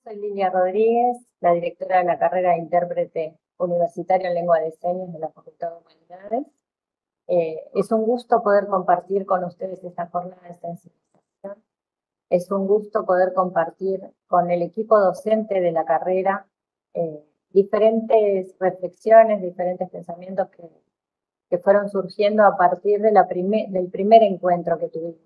Soy Lilia Rodríguez, la directora de la carrera de intérprete universitario en lengua de señas de la Facultad de Humanidades. Es un gusto poder compartir con ustedes esta jornada de sensibilización. Es un gusto poder compartir con el equipo docente de la carrera diferentes reflexiones, diferentes pensamientos que fueron surgiendo a partir de del primer encuentro que tuvimos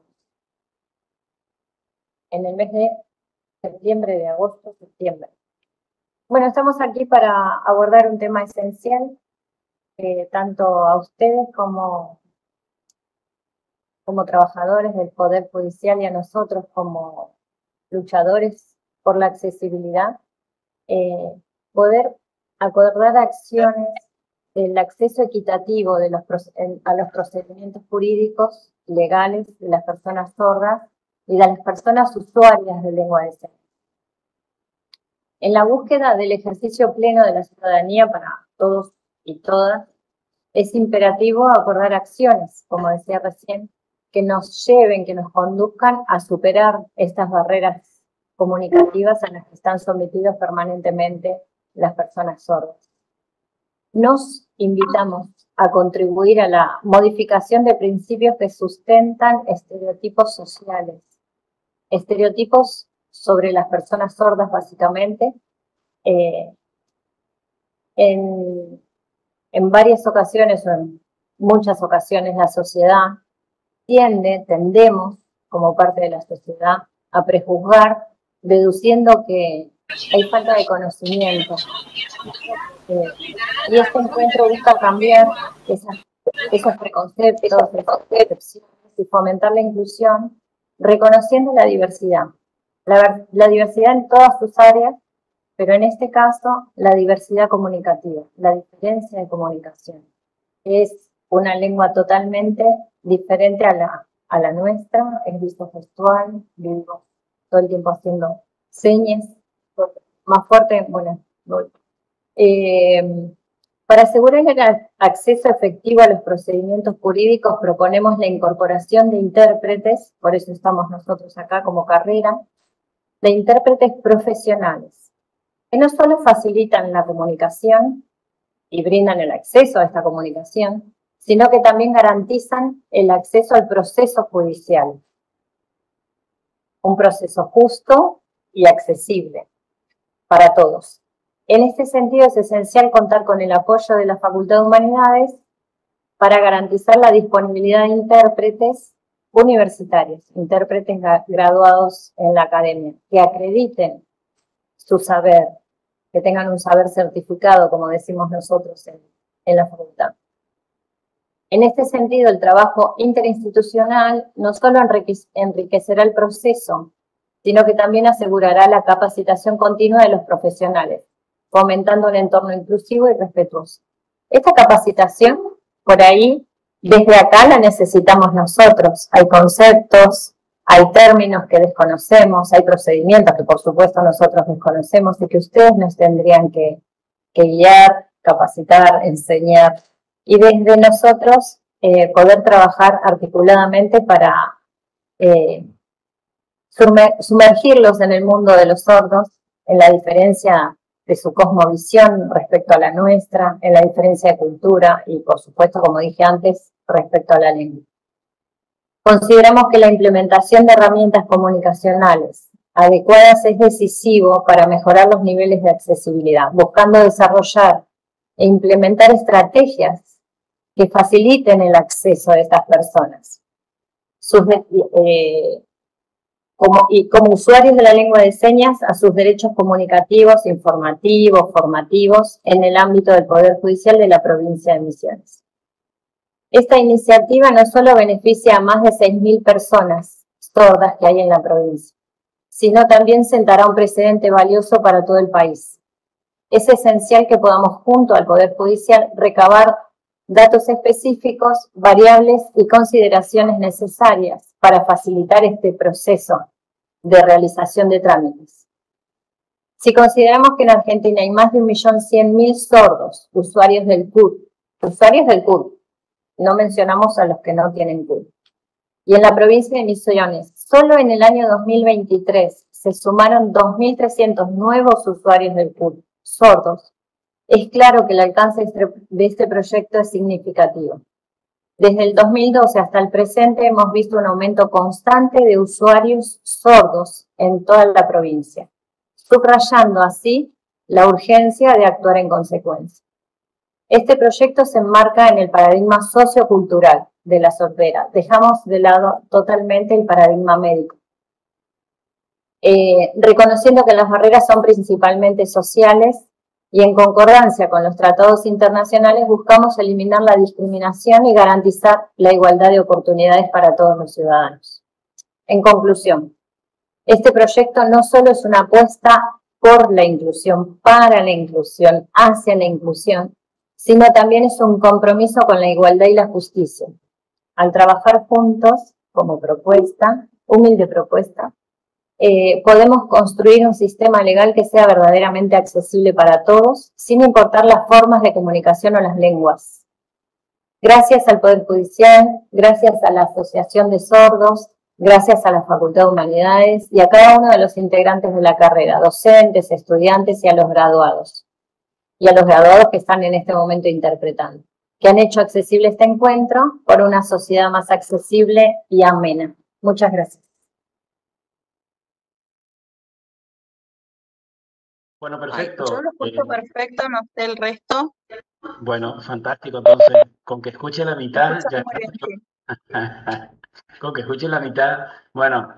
en el mes de septiembre, septiembre. Bueno, estamos aquí para abordar un tema esencial, tanto a ustedes como trabajadores del Poder Judicial y a nosotros como luchadores por la accesibilidad, poder acordar acciones del acceso equitativo a los procedimientos jurídicos legales de las personas sordas y de las personas usuarias de lengua de señas. En la búsqueda del ejercicio pleno de la ciudadanía para todos y todas, es imperativo acordar acciones, como decía recién, que nos lleven, que nos conduzcan a superar estas barreras comunicativas a las que están sometidos permanentemente las personas sordas. Nos invitamos a contribuir a la modificación de principios que sustentan estereotipos sociales, estereotipos sobre las personas sordas básicamente. En varias ocasiones o en muchas ocasiones la sociedad tendemos como parte de la sociedad a prejuzgar, deduciendo que hay falta de conocimiento. Y este encuentro busca cambiar esos preconceptos, esas percepciones y fomentar la inclusión, reconociendo la diversidad. La diversidad en todas sus áreas, pero en este caso la diversidad comunicativa, la diferencia de comunicación. Es una lengua totalmente diferente a la nuestra, es visogestual, vivimos todo el tiempo haciendo señas, más fuerte, bueno. Para asegurar el acceso efectivo a los procedimientos jurídicos proponemos la incorporación de intérpretes, por eso estamos nosotros acá como carrera, de intérpretes profesionales, que no solo facilitan la comunicación y brindan el acceso a esta comunicación, sino que también garantizan el acceso al proceso judicial. Un proceso justo y accesible para todos. En este sentido es esencial contar con el apoyo de la Facultad de Humanidades para garantizar la disponibilidad de intérpretes universitarios, intérpretes graduados en la academia, que acrediten su saber, que tengan un saber certificado, como decimos nosotros en la facultad. En este sentido, el trabajo interinstitucional no solo enriquecerá el proceso, sino que también asegurará la capacitación continua de los profesionales, fomentando un entorno inclusivo y respetuoso. Esta capacitación, por ahí, desde acá la necesitamos nosotros. Hay conceptos, hay términos que desconocemos, hay procedimientos que por supuesto nosotros desconocemos y que ustedes nos tendrían que guiar, capacitar, enseñar. Y desde nosotros poder trabajar articuladamente para sumergirlos en el mundo de los sordos, en la diferencia de su cosmovisión respecto a la nuestra, en la diferencia de cultura y, por supuesto, como dije antes, respecto a la lengua. Consideramos que la implementación de herramientas comunicacionales adecuadas es decisivo para mejorar los niveles de accesibilidad, buscando desarrollar e implementar estrategias que faciliten el acceso de estas personas. Como usuarios de la lengua de señas, a sus derechos comunicativos, informativos, formativos, en el ámbito del Poder Judicial de la provincia de Misiones. Esta iniciativa no solo beneficia a más de 6.000 personas sordas que hay en la provincia, sino también sentará un precedente valioso para todo el país. Es esencial que podamos, junto al Poder Judicial, recabar datos específicos, variables y consideraciones necesarias para facilitar este proceso de realización de trámites. Si consideramos que en Argentina hay más de 1.100.000 sordos, usuarios del CUT, no mencionamos a los que no tienen CUT. Y en la provincia de Misiones, solo en el año 2023 se sumaron 2.300 nuevos usuarios del PUL, sordos. Es claro que el alcance de este proyecto es significativo. Desde el 2012 hasta el presente hemos visto un aumento constante de usuarios sordos en toda la provincia, subrayando así la urgencia de actuar en consecuencia. Este proyecto se enmarca en el paradigma sociocultural de la sordera. Dejamos de lado totalmente el paradigma médico. Reconociendo que las barreras son principalmente sociales y en concordancia con los tratados internacionales buscamos eliminar la discriminación y garantizar la igualdad de oportunidades para todos los ciudadanos. En conclusión, este proyecto no solo es una apuesta por la inclusión, para la inclusión, hacia la inclusión, sino también es un compromiso con la igualdad y la justicia. Al trabajar juntos, como propuesta, humilde propuesta, podemos construir un sistema legal que sea verdaderamente accesible para todos, sin importar las formas de comunicación o las lenguas. Gracias al Poder Judicial, gracias a la Asociación de Sordos, gracias a la Facultad de Humanidades y a cada uno de los integrantes de la carrera, docentes, estudiantes y a los graduados. Y a los graduados que están en este momento interpretando, que han hecho accesible este encuentro por una sociedad más accesible y amena. Muchas gracias. Bueno, perfecto. Ay, yo lo escucho perfecto, no sé el resto. Bueno, fantástico. Entonces, con que escuche la mitad, ya Muy bien, sí. con que escuche la mitad, bueno,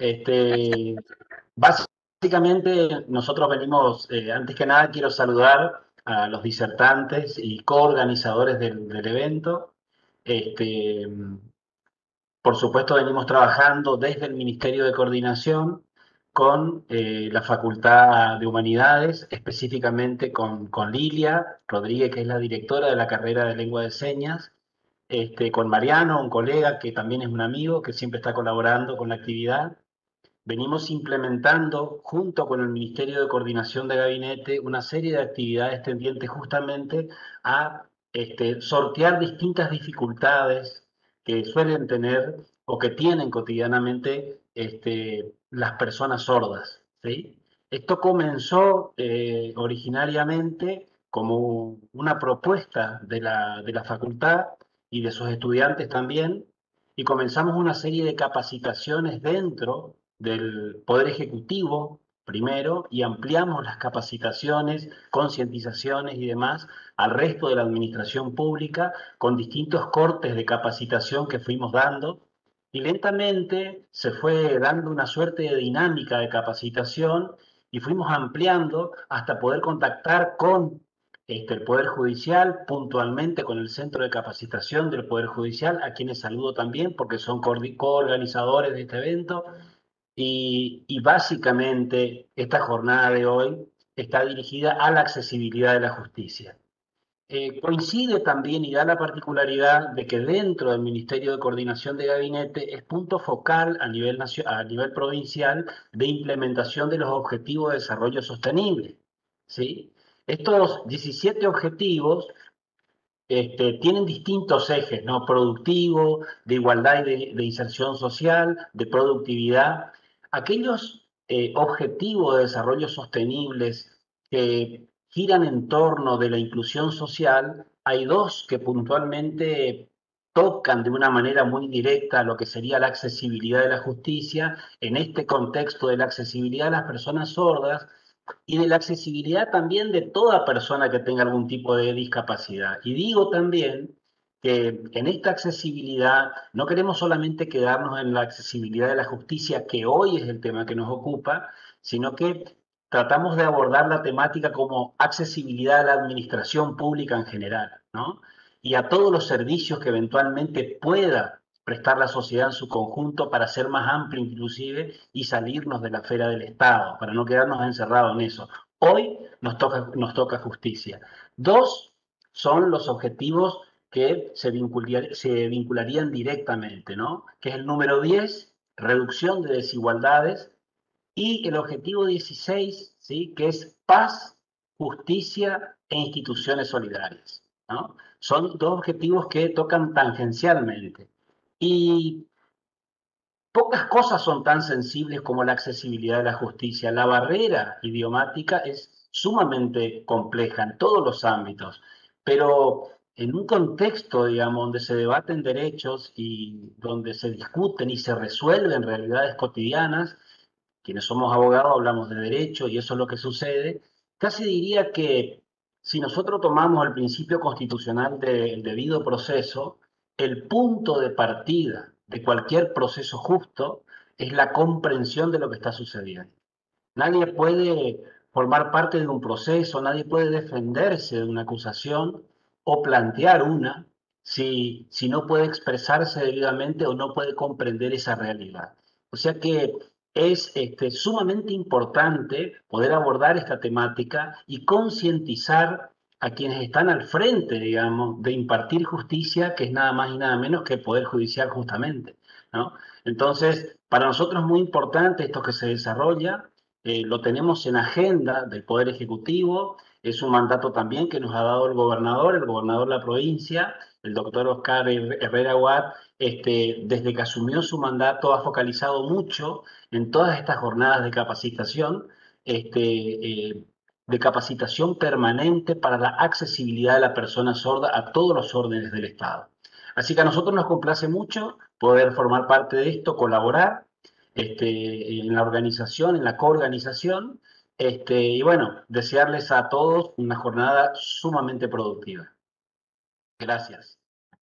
básicamente nosotros venimos, antes que nada quiero saludar a los disertantes y coorganizadores del evento. Este, por supuesto, venimos trabajando desde el Ministerio de Coordinación con la Facultad de Humanidades, específicamente con Lilia Rodríguez, que es la directora de la carrera de Lengua de Señas, con Mariano, un colega que también es un amigo, que siempre está colaborando con la actividad. Venimos implementando, junto con el Ministerio de Coordinación de Gabinete, una serie de actividades tendientes justamente a sortear distintas dificultades que suelen tener o que tienen cotidianamente las personas sordas, ¿sí? Esto comenzó originariamente como una propuesta de la facultad y de sus estudiantes también, y comenzamos una serie de capacitaciones dentro del Poder Ejecutivo primero y ampliamos las capacitaciones, concientizaciones y demás al resto de la administración pública con distintos cortes de capacitación que fuimos dando y lentamente se fue dando una suerte de dinámica de capacitación y fuimos ampliando hasta poder contactar con el Poder Judicial, puntualmente con el Centro de Capacitación del Poder Judicial, a quienes saludo también porque son coorganizadores de este evento. Y básicamente esta jornada de hoy está dirigida a la accesibilidad de la justicia. Coincide también y da la particularidad de que dentro del Ministerio de Coordinación de Gabinete es punto focal a nivel provincial de implementación de los Objetivos de Desarrollo Sostenible, ¿sí? Estos 17 objetivos tienen distintos ejes, ¿no? Productivo, de igualdad y de inserción social, de productividad. Aquellos objetivos de desarrollo sostenibles que giran en torno de la inclusión social, hay dos que puntualmente tocan de una manera muy directa lo que sería la accesibilidad de la justicia, en este contexto de la accesibilidad de las personas sordas, y de la accesibilidad también de toda persona que tenga algún tipo de discapacidad. Y digo también que en esta accesibilidad no queremos solamente quedarnos en la accesibilidad de la justicia, que hoy es el tema que nos ocupa, sino que tratamos de abordar la temática como accesibilidad a la administración pública en general, ¿no? Y a todos los servicios que eventualmente pueda prestar la sociedad en su conjunto para ser más amplio inclusive y salirnos de la esfera del Estado, para no quedarnos encerrados en eso. Hoy nos toca justicia. Dos son los objetivos que se vincularían directamente, ¿no? Que es el número 10, reducción de desigualdades, y el objetivo 16, ¿sí? Que es paz, justicia e instituciones solidarias, ¿no? Son dos objetivos que tocan tangencialmente. Y pocas cosas son tan sensibles como la accesibilidad de la justicia. La barrera idiomática es sumamente compleja en todos los ámbitos, pero en un contexto, digamos, donde se debaten derechos y donde se discuten y se resuelven realidades cotidianas, quienes somos abogados hablamos de derecho y eso es lo que sucede, casi diría que si nosotros tomamos el principio constitucional del debido proceso, el punto de partida de cualquier proceso justo es la comprensión de lo que está sucediendo. Nadie puede formar parte de un proceso, nadie puede defenderse de una acusación o plantear una si no puede expresarse debidamente o no puede comprender esa realidad. O sea que es sumamente importante poder abordar esta temática y concientizar a quienes están al frente, digamos, de impartir justicia, que es nada más y nada menos que el Poder Judicial justamente, ¿no? Entonces, para nosotros es muy importante esto que se desarrolla, lo tenemos en agenda del Poder Ejecutivo, es un mandato también que nos ha dado el gobernador de la provincia, el doctor Oscar Herrera Watt, desde que asumió su mandato ha focalizado mucho en todas estas jornadas de capacitación permanente para la accesibilidad de la persona sorda a todos los órdenes del Estado. Así que a nosotros nos complace mucho poder formar parte de esto, colaborar en la organización, en la coorganización, y bueno, desearles a todos una jornada sumamente productiva. Gracias.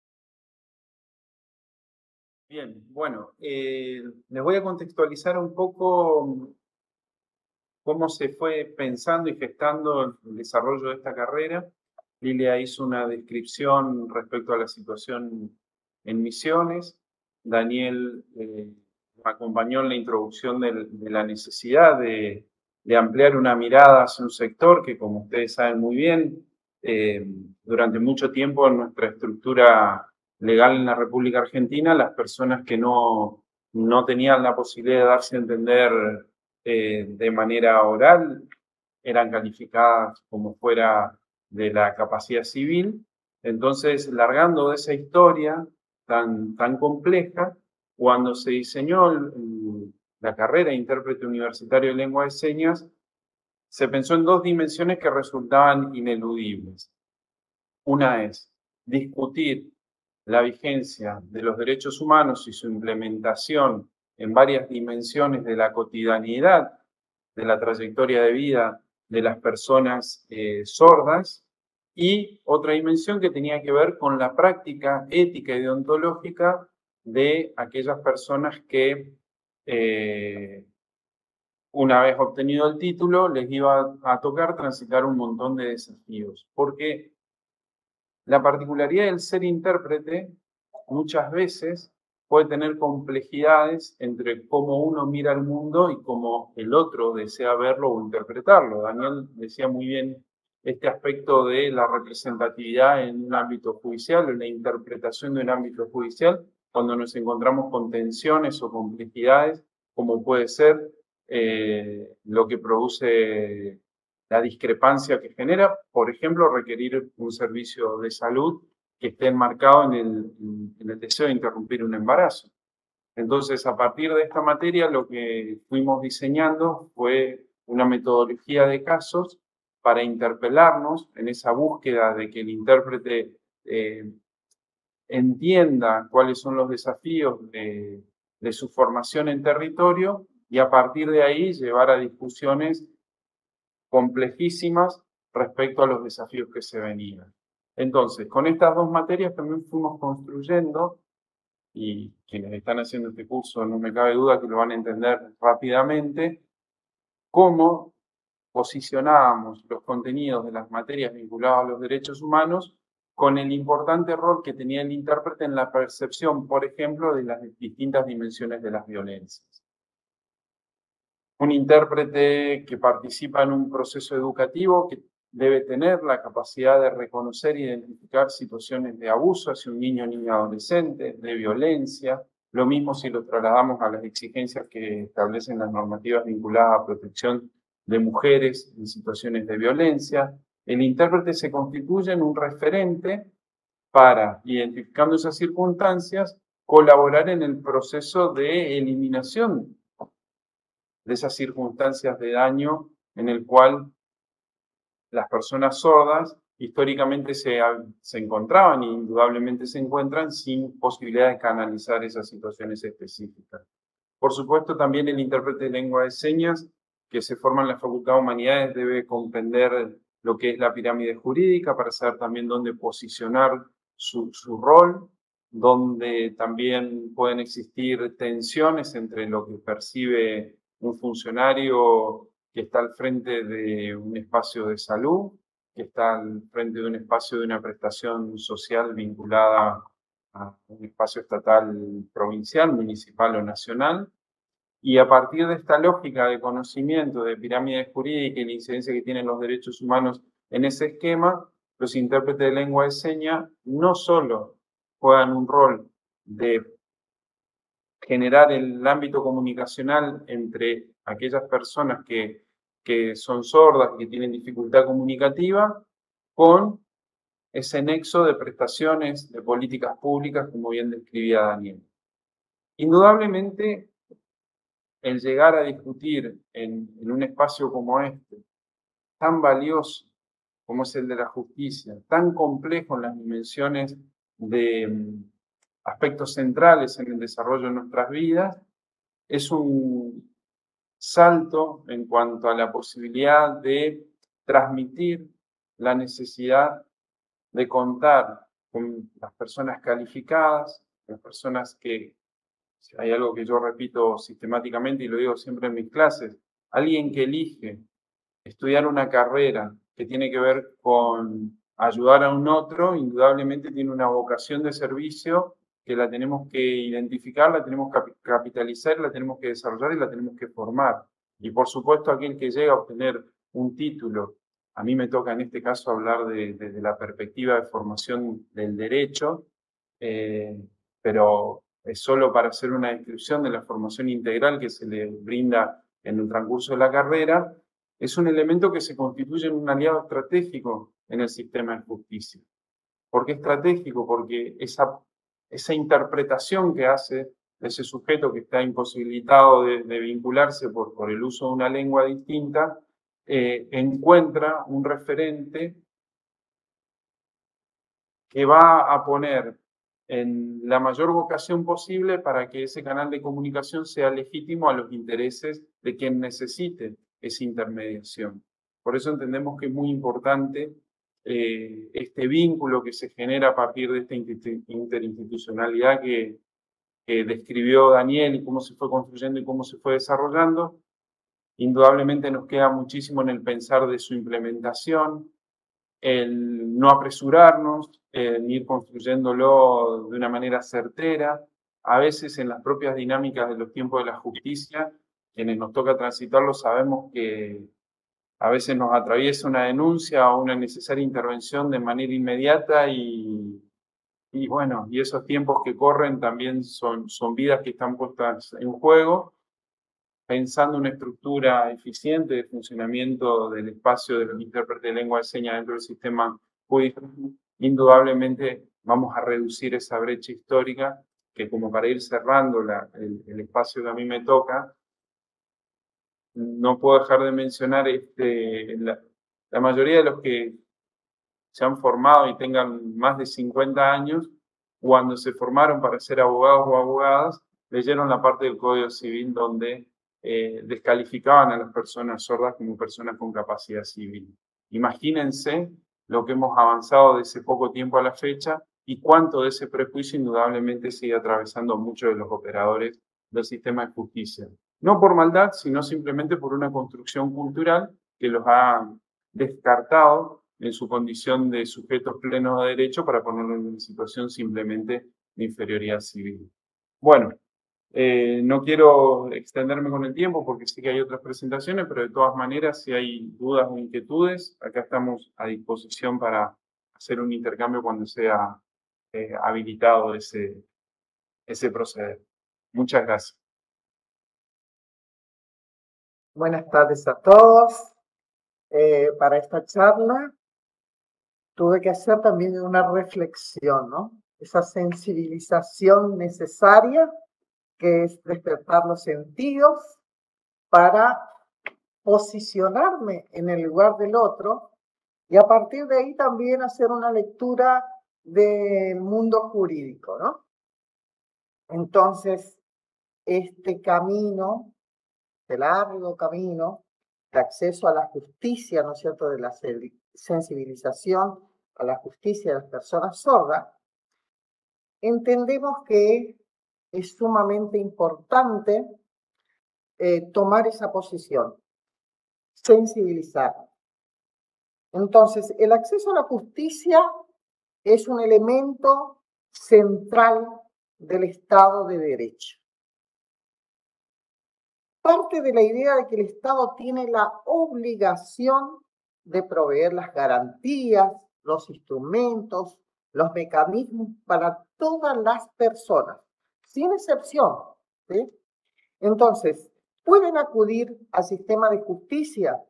Bien, bueno, les voy a contextualizar un poco cómo se fue pensando y gestando el desarrollo de esta carrera. Lilia hizo una descripción respecto a la situación en Misiones. Daniel acompañó en la introducción de la necesidad de ampliar una mirada hacia un sector que, como ustedes saben muy bien, durante mucho tiempo en nuestra estructura legal en la República Argentina, las personas que no tenían la posibilidad de darse a entender de manera oral eran calificadas como fuera de la capacidad civil. Entonces, largando de esa historia tan compleja, cuando se diseñó la carrera de intérprete universitario de lengua de señas, se pensó en dos dimensiones que resultaban ineludibles. Una es discutir la vigencia de los derechos humanos y su implementación en varias dimensiones de la cotidianidad de la trayectoria de vida de las personas sordas, y otra dimensión que tenía que ver con la práctica ética y deontológica de aquellas personas que una vez obtenido el título les iba a tocar transitar un montón de desafíos, porque la particularidad del ser intérprete muchas veces puede tener complejidades entre cómo uno mira el mundo y cómo el otro desea verlo o interpretarlo. Daniel decía muy bien este aspecto de la representatividad en un ámbito judicial, en la interpretación de un ámbito judicial, cuando nos encontramos con tensiones o complejidades, como puede ser lo que produce la discrepancia que genera, por ejemplo, requerir un servicio de salud que esté enmarcado en el deseo de interrumpir un embarazo. Entonces, a partir de esta materia, lo que fuimos diseñando fue una metodología de casos para interpelarnos en esa búsqueda de que el intérprete entienda cuáles son los desafíos de su formación en territorio y a partir de ahí llevar a discusiones complejísimas respecto a los desafíos que se venían. Entonces, con estas dos materias también fuimos construyendo, y quienes están haciendo este curso no me cabe duda que lo van a entender rápidamente, cómo posicionábamos los contenidos de las materias vinculadas a los derechos humanos con el importante rol que tenía el intérprete en la percepción, por ejemplo, de las distintas dimensiones de las violencias. Un intérprete que participa en un proceso educativo que debe tener la capacidad de reconocer e identificar situaciones de abuso hacia un niño o niña adolescente, de violencia. Lo mismo si lo trasladamos a las exigencias que establecen las normativas vinculadas a protección de mujeres en situaciones de violencia. El intérprete se constituye en un referente para, identificando esas circunstancias, colaborar en el proceso de eliminación de esas circunstancias de daño en el cual las personas sordas históricamente se encontraban y indudablemente se encuentran sin posibilidad de canalizar esas situaciones específicas. Por supuesto, también el intérprete de lengua de señas que se forma en la Facultad de Humanidades debe comprender lo que es la pirámide jurídica para saber también dónde posicionar su rol, donde también pueden existir tensiones entre lo que percibe un funcionario que está al frente de un espacio de salud, que está al frente de un espacio de una prestación social vinculada a un espacio estatal, provincial, municipal o nacional. Y a partir de esta lógica de conocimiento de pirámide jurídica y la incidencia que tienen los derechos humanos en ese esquema, los intérpretes de lengua de señas no solo juegan un rol de generar el ámbito comunicacional entre aquellas personas que son sordas, que tienen dificultad comunicativa, con ese nexo de prestaciones de políticas públicas, como bien describía Daniel. Indudablemente, el llegar a discutir en un espacio como este, tan valioso como es el de la justicia, tan complejo en las dimensiones de aspectos centrales en el desarrollo de nuestras vidas, es un salto en cuanto a la posibilidad de transmitir la necesidad de contar con las personas calificadas, las personas que, hay algo que yo repito sistemáticamente y lo digo siempre en mis clases, alguien que elige estudiar una carrera que tiene que ver con ayudar a un otro, indudablemente tiene una vocación de servicio que la tenemos que identificar, la tenemos que capitalizar, la tenemos que desarrollar y la tenemos que formar. Y por supuesto aquel que llega a obtener un título, a mí me toca en este caso hablar desde la perspectiva de formación del derecho, pero es solo para hacer una descripción de la formación integral que se le brinda en el transcurso de la carrera, es un elemento que se constituye en un aliado estratégico en el sistema de justicia. ¿Por qué estratégico? Porque esa interpretación que hace ese sujeto que está imposibilitado de vincularse por el uso de una lengua distinta, encuentra un referente que va a poner en la mayor vocación posible para que ese canal de comunicación sea legítimo a los intereses de quien necesite esa intermediación. Por eso entendemos que es muy importante este vínculo que se genera a partir de esta interinstitucionalidad que describió Daniel y cómo se fue construyendo y cómo se fue desarrollando. Indudablemente nos queda muchísimo en el pensar de su implementación, el no apresurarnos, el ir construyéndolo de una manera certera. A veces en las propias dinámicas de los tiempos de la justicia, quienes nos toca transitarlo sabemos que a veces nos atraviesa una denuncia o una necesaria intervención de manera inmediata y bueno, y esos tiempos que corren también son vidas que están puestas en juego. Pensando una estructura eficiente de funcionamiento del espacio de los intérpretes de lengua de señas dentro del sistema judicial, indudablemente vamos a reducir esa brecha histórica que, como para ir cerrando el espacio que a mí me toca, no puedo dejar de mencionar la mayoría de los que se han formado y tengan más de 50 años, cuando se formaron para ser abogados o abogadas, leyeron la parte del Código Civil donde descalificaban a las personas sordas como personas con capacidad civil. Imagínense lo que hemos avanzado de ese poco tiempo a la fecha y cuánto de ese prejuicio indudablemente sigue atravesando a muchos de los operadores del sistema de justicia. No por maldad, sino simplemente por una construcción cultural que los ha descartado en su condición de sujetos plenos de derecho para ponerlos en una situación simplemente de inferioridad civil. Bueno, no quiero extenderme con el tiempo porque sé que hay otras presentaciones, pero de todas maneras, si hay dudas o inquietudes, acá estamos a disposición para hacer un intercambio cuando sea habilitado ese proceder. Muchas gracias. Buenas tardes a todos. Para esta charla tuve que hacer también una reflexión, ¿no? esa sensibilización necesaria que es despertar los sentidos para posicionarme en el lugar del otro y a partir de ahí también hacer una lectura del mundo jurídico, ¿no? Entonces, este camino, este largo camino de acceso a la justicia, ¿no es cierto?, de la sensibilización a la justicia de las personas sordas, entendemos que es sumamente importante tomar esa posición, sensibilizar. Entonces, el acceso a la justicia es un elemento central del Estado de Derecho. Parte de la idea de que el Estado tiene la obligación de proveer las garantías, los instrumentos, los mecanismos para todas las personas, sin excepción, ¿sí? Entonces, pueden acudir al sistema de justicia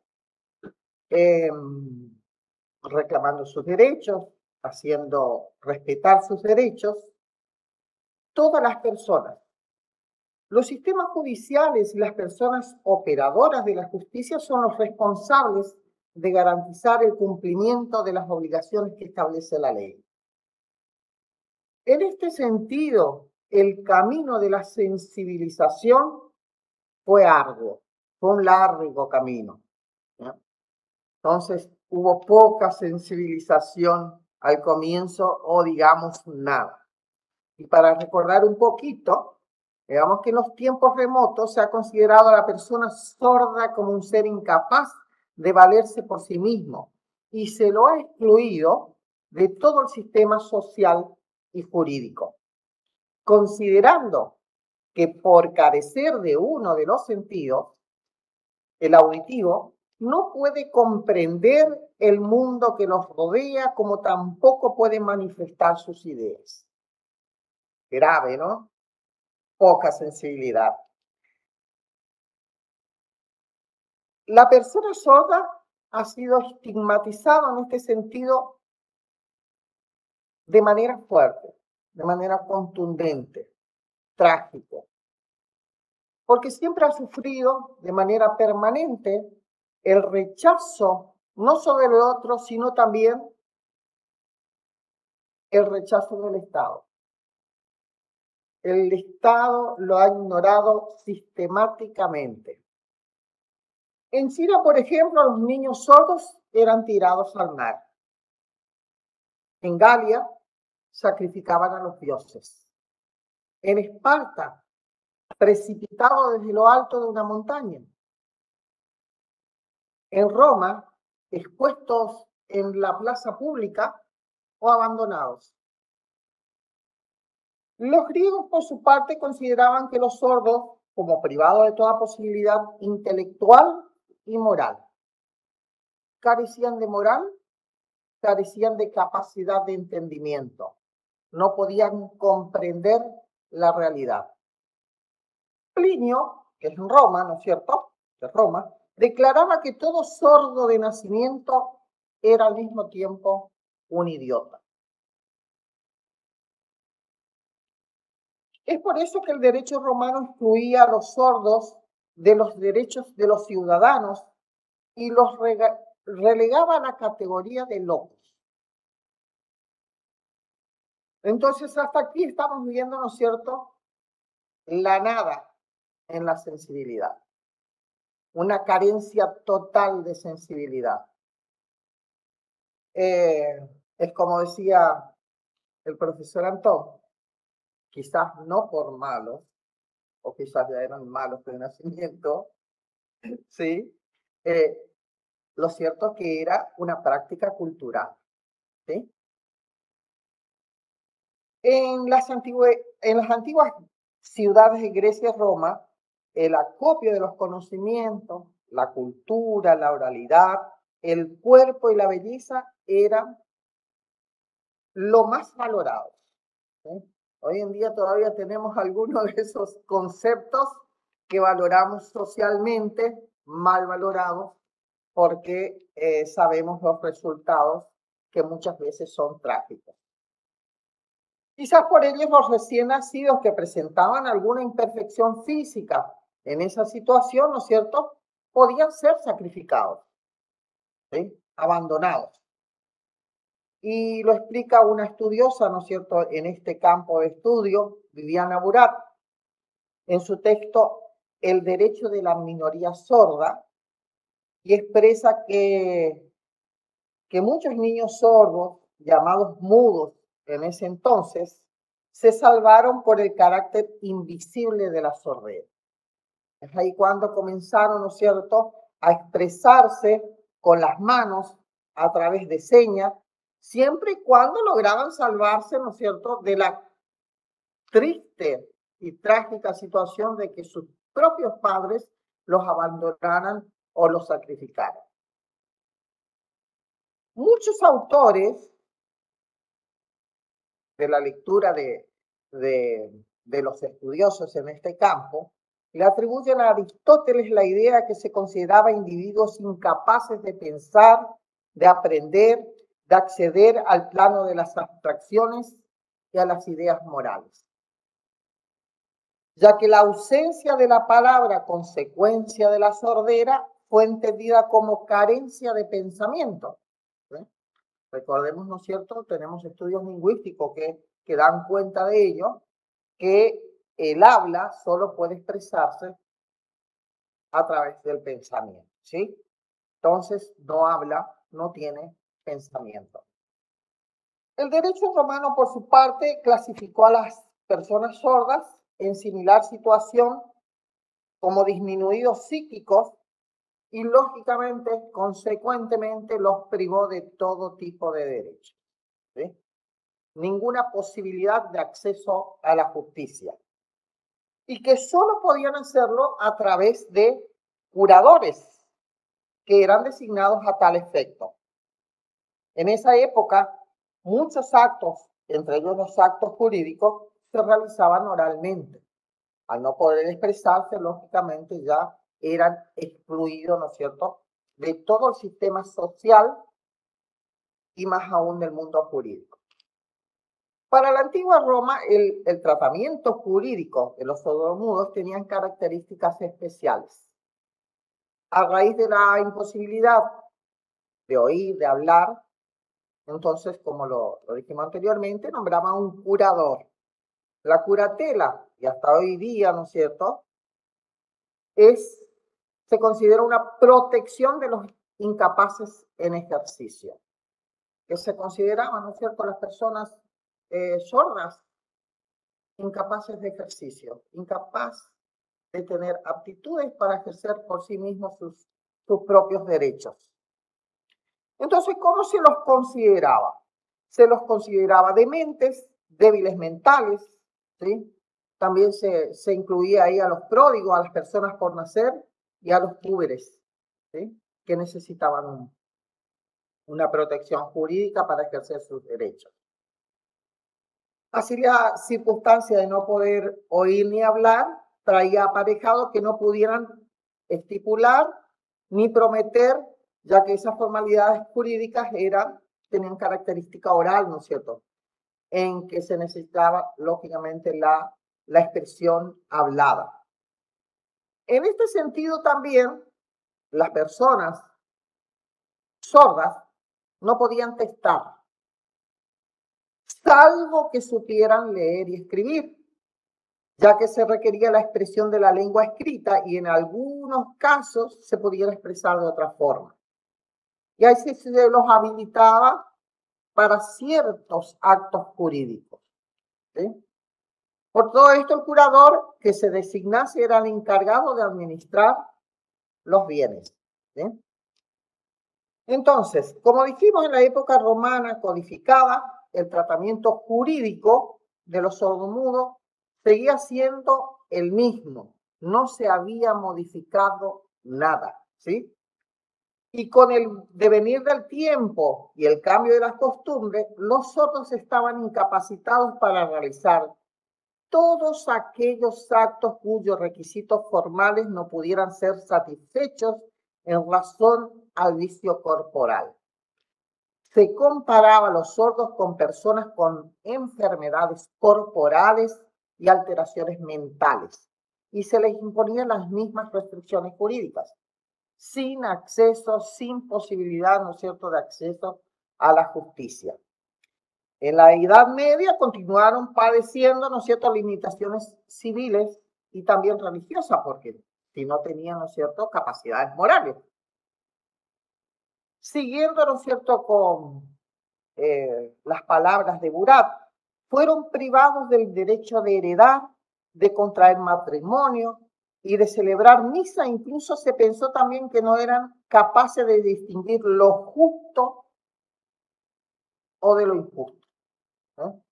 reclamando sus derechos, haciendo respetar sus derechos, todas las personas. Los sistemas judiciales y las personas operadoras de la justicia son los responsables de garantizar el cumplimiento de las obligaciones que establece la ley. En este sentido, el camino de la sensibilización fue arduo, fue un largo camino, ¿no? Entonces, hubo poca sensibilización al comienzo o digamos nada. Y para recordar un poquito, digamos que en los tiempos remotos se ha considerado a la persona sorda como un ser incapaz de valerse por sí mismo y se lo ha excluido de todo el sistema social y jurídico, considerando que por carecer de uno de los sentidos, el auditivo, no puede comprender el mundo que nos rodea como tampoco puede manifestar sus ideas. Grave, ¿no? Poca sensibilidad. La persona sorda ha sido estigmatizada en este sentido de manera fuerte, de manera contundente, trágico, porque siempre ha sufrido de manera permanente el rechazo, no solo del otro, sino también el rechazo del Estado. El Estado lo ha ignorado sistemáticamente. En Siria, por ejemplo, los niños sordos eran tirados al mar. En Galia, sacrificaban a los dioses. En Esparta, precipitados desde lo alto de una montaña. En Roma, expuestos en la plaza pública o abandonados. Los griegos, por su parte, consideraban que los sordos, como privados de toda posibilidad intelectual y moral, carecían de moral, carecían de capacidad de entendimiento, no podían comprender la realidad. Plinio, que es en Roma, ¿no es cierto?, de Roma, declaraba que todo sordo de nacimiento era al mismo tiempo un idiota. Es por eso que el derecho romano excluía a los sordos de los derechos de los ciudadanos y los relegaba a la categoría de locos. Entonces, hasta aquí estamos viendo, ¿no es cierto?, la nada en la sensibilidad. Una carencia total de sensibilidad. Es como decía el profesor Antón, quizás no por malos, o quizás ya eran malos de nacimiento, ¿sí? Lo cierto es que era una práctica cultural, ¿sí? En las antiguas ciudades de Grecia y Roma, el acopio de los conocimientos, la cultura, la oralidad, el cuerpo y la belleza eran lo más valorados, ¿sí? Hoy en día todavía tenemos algunos de esos conceptos que valoramos socialmente, mal valorados, porque sabemos los resultados que muchas veces son trágicos. Quizás por ello los recién nacidos que presentaban alguna imperfección física en esa situación, ¿no es cierto?, podían ser sacrificados, ¿sí?, abandonados. Y lo explica una estudiosa, ¿no es cierto?, en este campo de estudio, Viviana Burat, en su texto El derecho de la minoría sorda, y expresa que muchos niños sordos, llamados mudos en ese entonces, se salvaron por el carácter invisible de la sordera. Es ahí cuando comenzaron, ¿no es cierto?, a expresarse con las manos a través de señas, siempre y cuando lograban salvarse, ¿no es cierto?, de la triste y trágica situación de que sus propios padres los abandonaran o los sacrificaran. Muchos autores de la lectura de los estudiosos en este campo le atribuyen a Aristóteles la idea que se consideraba individuos incapaces de pensar, de aprender, de acceder al plano de las abstracciones y a las ideas morales, ya que la ausencia de la palabra consecuencia de la sordera fue entendida como carencia de pensamiento. ¿Sí? Recordemos, ¿no es cierto?, tenemos estudios lingüísticos que dan cuenta de ello, que el habla solo puede expresarse a través del pensamiento, ¿sí? Entonces, no habla, no tiene pensamiento. El derecho romano, por su parte, clasificó a las personas sordas en similar situación como disminuidos psíquicos y, lógicamente, consecuentemente, los privó de todo tipo de derechos, ¿sí? Ninguna posibilidad de acceso a la justicia. Y que solo podían hacerlo a través de curadores que eran designados a tal efecto. En esa época, muchos actos, entre ellos los actos jurídicos, se realizaban oralmente. Al no poder expresarse, lógicamente ya eran excluidos, ¿no es cierto?, de todo el sistema social y más aún del mundo jurídico. Para la antigua Roma, el tratamiento jurídico de los sordomudos tenían características especiales. A raíz de la imposibilidad de oír, de hablar, entonces, como lo dijimos anteriormente, nombraban un curador. La curatela, y hasta hoy día, ¿no es cierto?, se considera una protección de los incapaces en ejercicio, que se consideraban, ¿no es cierto?, las personas sordas, incapaces de ejercicio, incapaz de tener aptitudes para ejercer por sí mismos sus propios derechos. Entonces, ¿cómo se los consideraba? Se los consideraba dementes, débiles mentales, ¿sí? También se incluía ahí a los pródigos, a las personas por nacer y a los púberes, ¿sí?, que necesitaban una protección jurídica para ejercer sus derechos. Así la circunstancia de no poder oír ni hablar traía aparejado que no pudieran estipular ni prometer, ya que esas formalidades jurídicas tenían característica oral, ¿no es cierto?, en que se necesitaba, lógicamente, la expresión hablada. En este sentido también, las personas sordas no podían testar, salvo que supieran leer y escribir, ya que se requería la expresión de la lengua escrita y en algunos casos se pudiera expresar de otra forma. Y ahí se los habilitaba para ciertos actos jurídicos, ¿sí? Por todo esto, el curador que se designase era el encargado de administrar los bienes, ¿sí? Entonces, como dijimos, en la época romana codificada, el tratamiento jurídico de los sordomudos seguía siendo el mismo, no se había modificado nada, ¿sí? Y con el devenir del tiempo y el cambio de las costumbres, los sordos estaban incapacitados para realizar todos aquellos actos cuyos requisitos formales no pudieran ser satisfechos en razón al vicio corporal. se comparaba a los sordos con personas con enfermedades corporales y alteraciones mentales, y se les imponían las mismas restricciones jurídicas, sin acceso, sin posibilidad, ¿no es cierto?, de acceso a la justicia. En la Edad Media continuaron padeciendo, ¿no es cierto?, limitaciones civiles y también religiosas, porque si no tenían, ¿no es cierto?, capacidades morales. Siguiendo, ¿no es cierto?, con las palabras de Burat, fueron privados del derecho de heredar, de contraer matrimonio y de celebrar misa. Incluso se pensó también que no eran capaces de distinguir lo justo o de lo injusto, ¿no?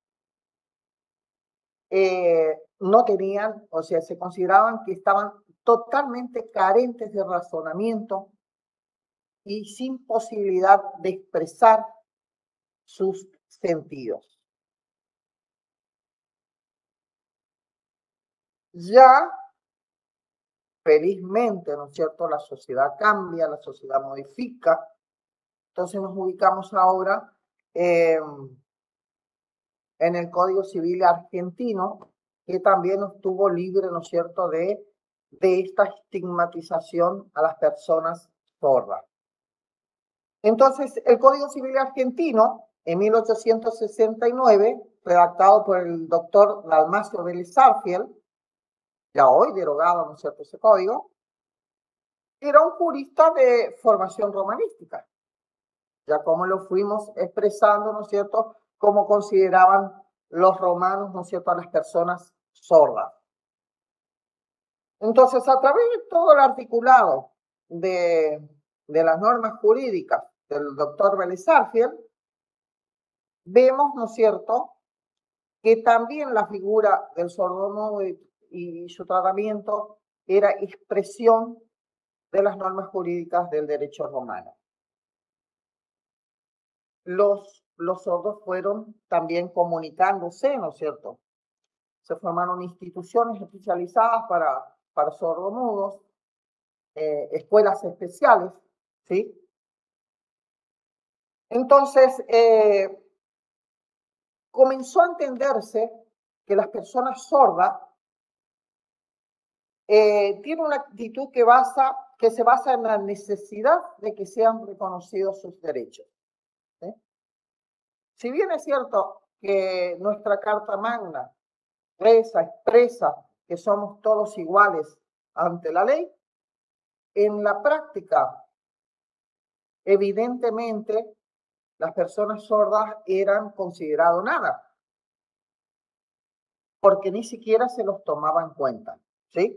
No tenían, o sea, se consideraban que estaban totalmente carentes de razonamiento y sin posibilidad de expresar sus sentidos. Ya, felizmente, ¿no es cierto?, la sociedad cambia, la sociedad modifica. Entonces nos ubicamos ahora en el Código Civil argentino, que también estuvo libre, ¿no es cierto?, de esta estigmatización a las personas sordas. Entonces, el Código Civil argentino, en 1869, redactado por el doctor Dalmacio Vélez Sarsfield, ya hoy derogado, ¿no es cierto?, ese código, era un jurista de formación romanística, ya como lo fuimos expresando, ¿no es cierto?, cómo consideraban los romanos, ¿no es cierto?, a las personas sordas. Entonces, a través de todo el articulado de las normas jurídicas del doctor Vélez Sarsfield, vemos, ¿no es cierto?, que también la figura del sordomudo y su tratamiento era expresión de las normas jurídicas del derecho romano. Los sordos fueron también comunicándose, ¿no es cierto? Se formaron instituciones especializadas para sordomudos, escuelas especiales, ¿sí? Entonces, comenzó a entenderse que las personas sordas tienen una actitud que se basa en la necesidad de que sean reconocidos sus derechos, ¿sí? Si bien es cierto que nuestra Carta Magna expresa que somos todos iguales ante la ley, en la práctica, evidentemente, las personas sordas eran consideradas nada, porque ni siquiera se los tomaba en cuenta, ¿sí?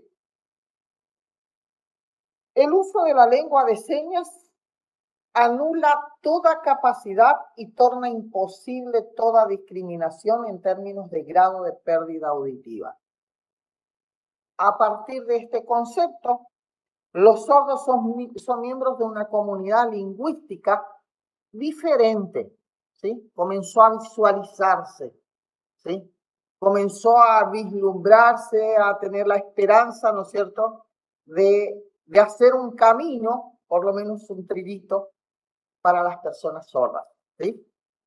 El uso de la lengua de señas anula toda capacidad y torna imposible toda discriminación en términos de grado de pérdida auditiva. A partir de este concepto, los sordos son miembros de una comunidad lingüística diferente, ¿sí? Comenzó a visualizarse, ¿sí? Comenzó a vislumbrarse, a tener la esperanza, ¿no es cierto?, de hacer un camino, por lo menos un trillito, para las personas sordas, ¿sí?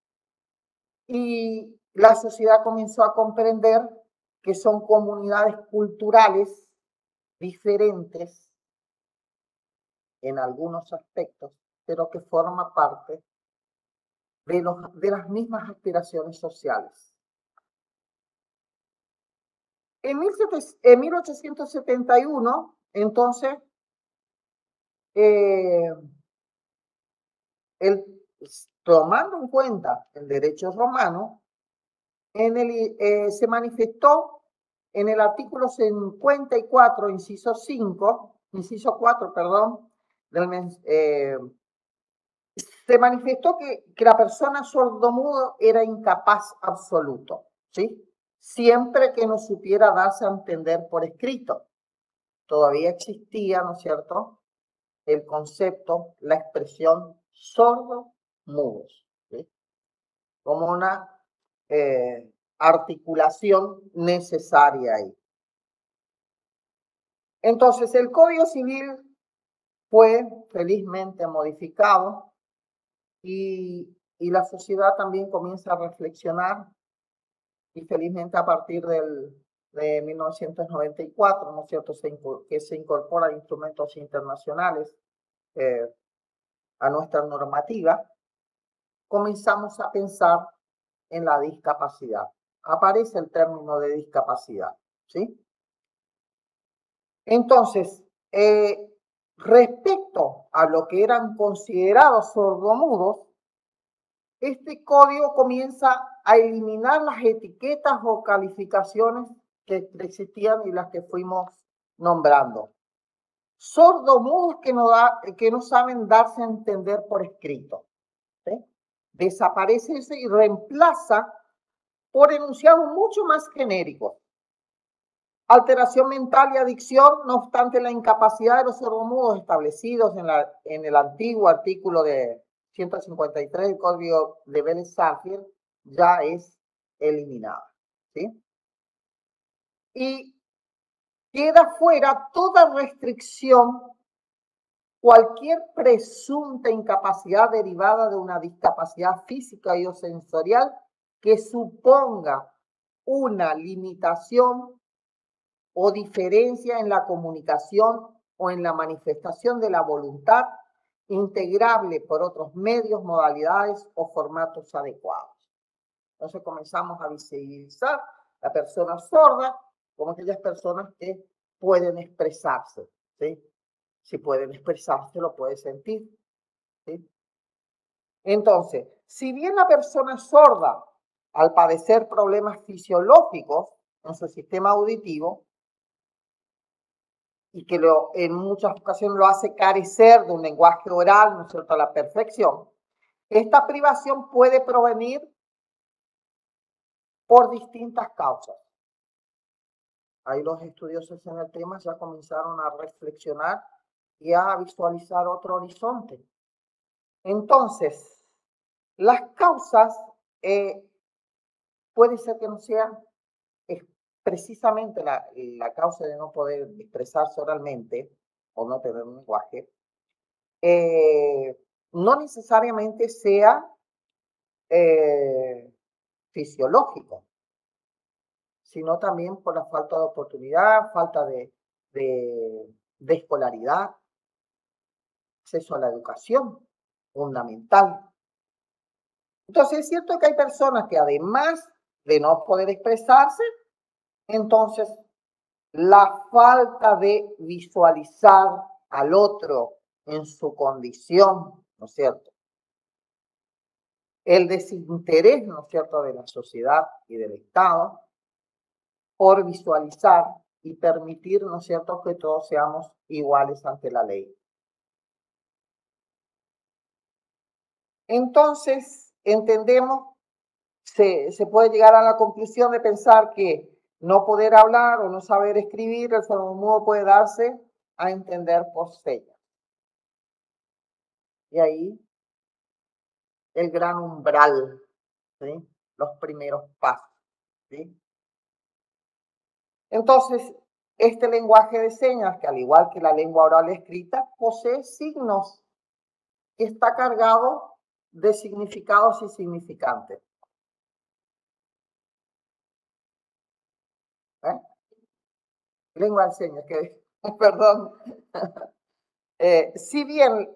Y la sociedad comenzó a comprender que son comunidades culturales diferentes en algunos aspectos, pero que forman parte de las mismas aspiraciones sociales. En 1871, entonces, tomando en cuenta el derecho romano, se manifestó en el artículo 54, inciso 4, perdón, se manifestó que la persona sordomudo era incapaz absoluto, ¿sí? Siempre que no supiera darse a entender por escrito. Todavía existía, ¿no es cierto?, el concepto, la expresión sordo-mudos, ¿sí?, como una articulación necesaria ahí. Entonces, el Código Civil fue felizmente modificado y la sociedad también comienza a reflexionar, y felizmente a partir de 1994, ¿no es cierto?, que se incorporan instrumentos internacionales a nuestra normativa, comenzamos a pensar en la discapacidad. Aparece el término de discapacidad, ¿sí? Entonces, respecto a lo que eran considerados sordomudos, este código comienza a eliminar las etiquetas o calificaciones que existían y las que fuimos nombrando. Sordomudos que no saben darse a entender por escrito, ¿sí? Desaparece ese y reemplaza por enunciados mucho más genéricos. Alteración mental y adicción, no obstante la incapacidad de los sordomudos establecidos en el antiguo artículo de 153 del Código de Vélez-Sársfield, ya es eliminada, ¿sí? Y queda fuera toda restricción, cualquier presunta incapacidad derivada de una discapacidad física y o sensorial que suponga una limitación o diferencia en la comunicación o en la manifestación de la voluntad, integrable por otros medios, modalidades o formatos adecuados. Entonces comenzamos a visibilizar la persona sorda como aquellas personas que pueden expresarse, ¿sí? Si pueden expresarse, lo puede sentir, ¿sí? Entonces, si bien la persona sorda, al padecer problemas fisiológicos en su sistema auditivo, y que en muchas ocasiones lo hace carecer de un lenguaje oral, ¿no es cierto?, a la perfección, esta privación puede provenir por distintas causas. Ahí los estudiosos en el tema ya comenzaron a reflexionar y a visualizar otro horizonte. Entonces, las causas puede ser que no sean precisamente la causa de no poder expresarse oralmente o no tener un lenguaje, no necesariamente sea fisiológico, sino también por la falta de oportunidad, falta de escolaridad, acceso a la educación, fundamental. Entonces es cierto que hay personas que además de no poder expresarse, entonces la falta de visualizar al otro en su condición, ¿no es cierto?, el desinterés, ¿no es cierto?, de la sociedad y del Estado por visualizar y permitir, ¿no es cierto?, que todos seamos iguales ante la ley. Entonces, entendemos, se puede llegar a la conclusión de pensar que no poder hablar o no saber escribir, el sordomudo puede darse a entender por señas. Y ahí el gran umbral, ¿sí?, los primeros pasos, ¿sí? Entonces, este lenguaje de señas, que al igual que la lengua oral escrita, posee signos y está cargado de significados y significantes. Lengua de señas, que perdón. Si bien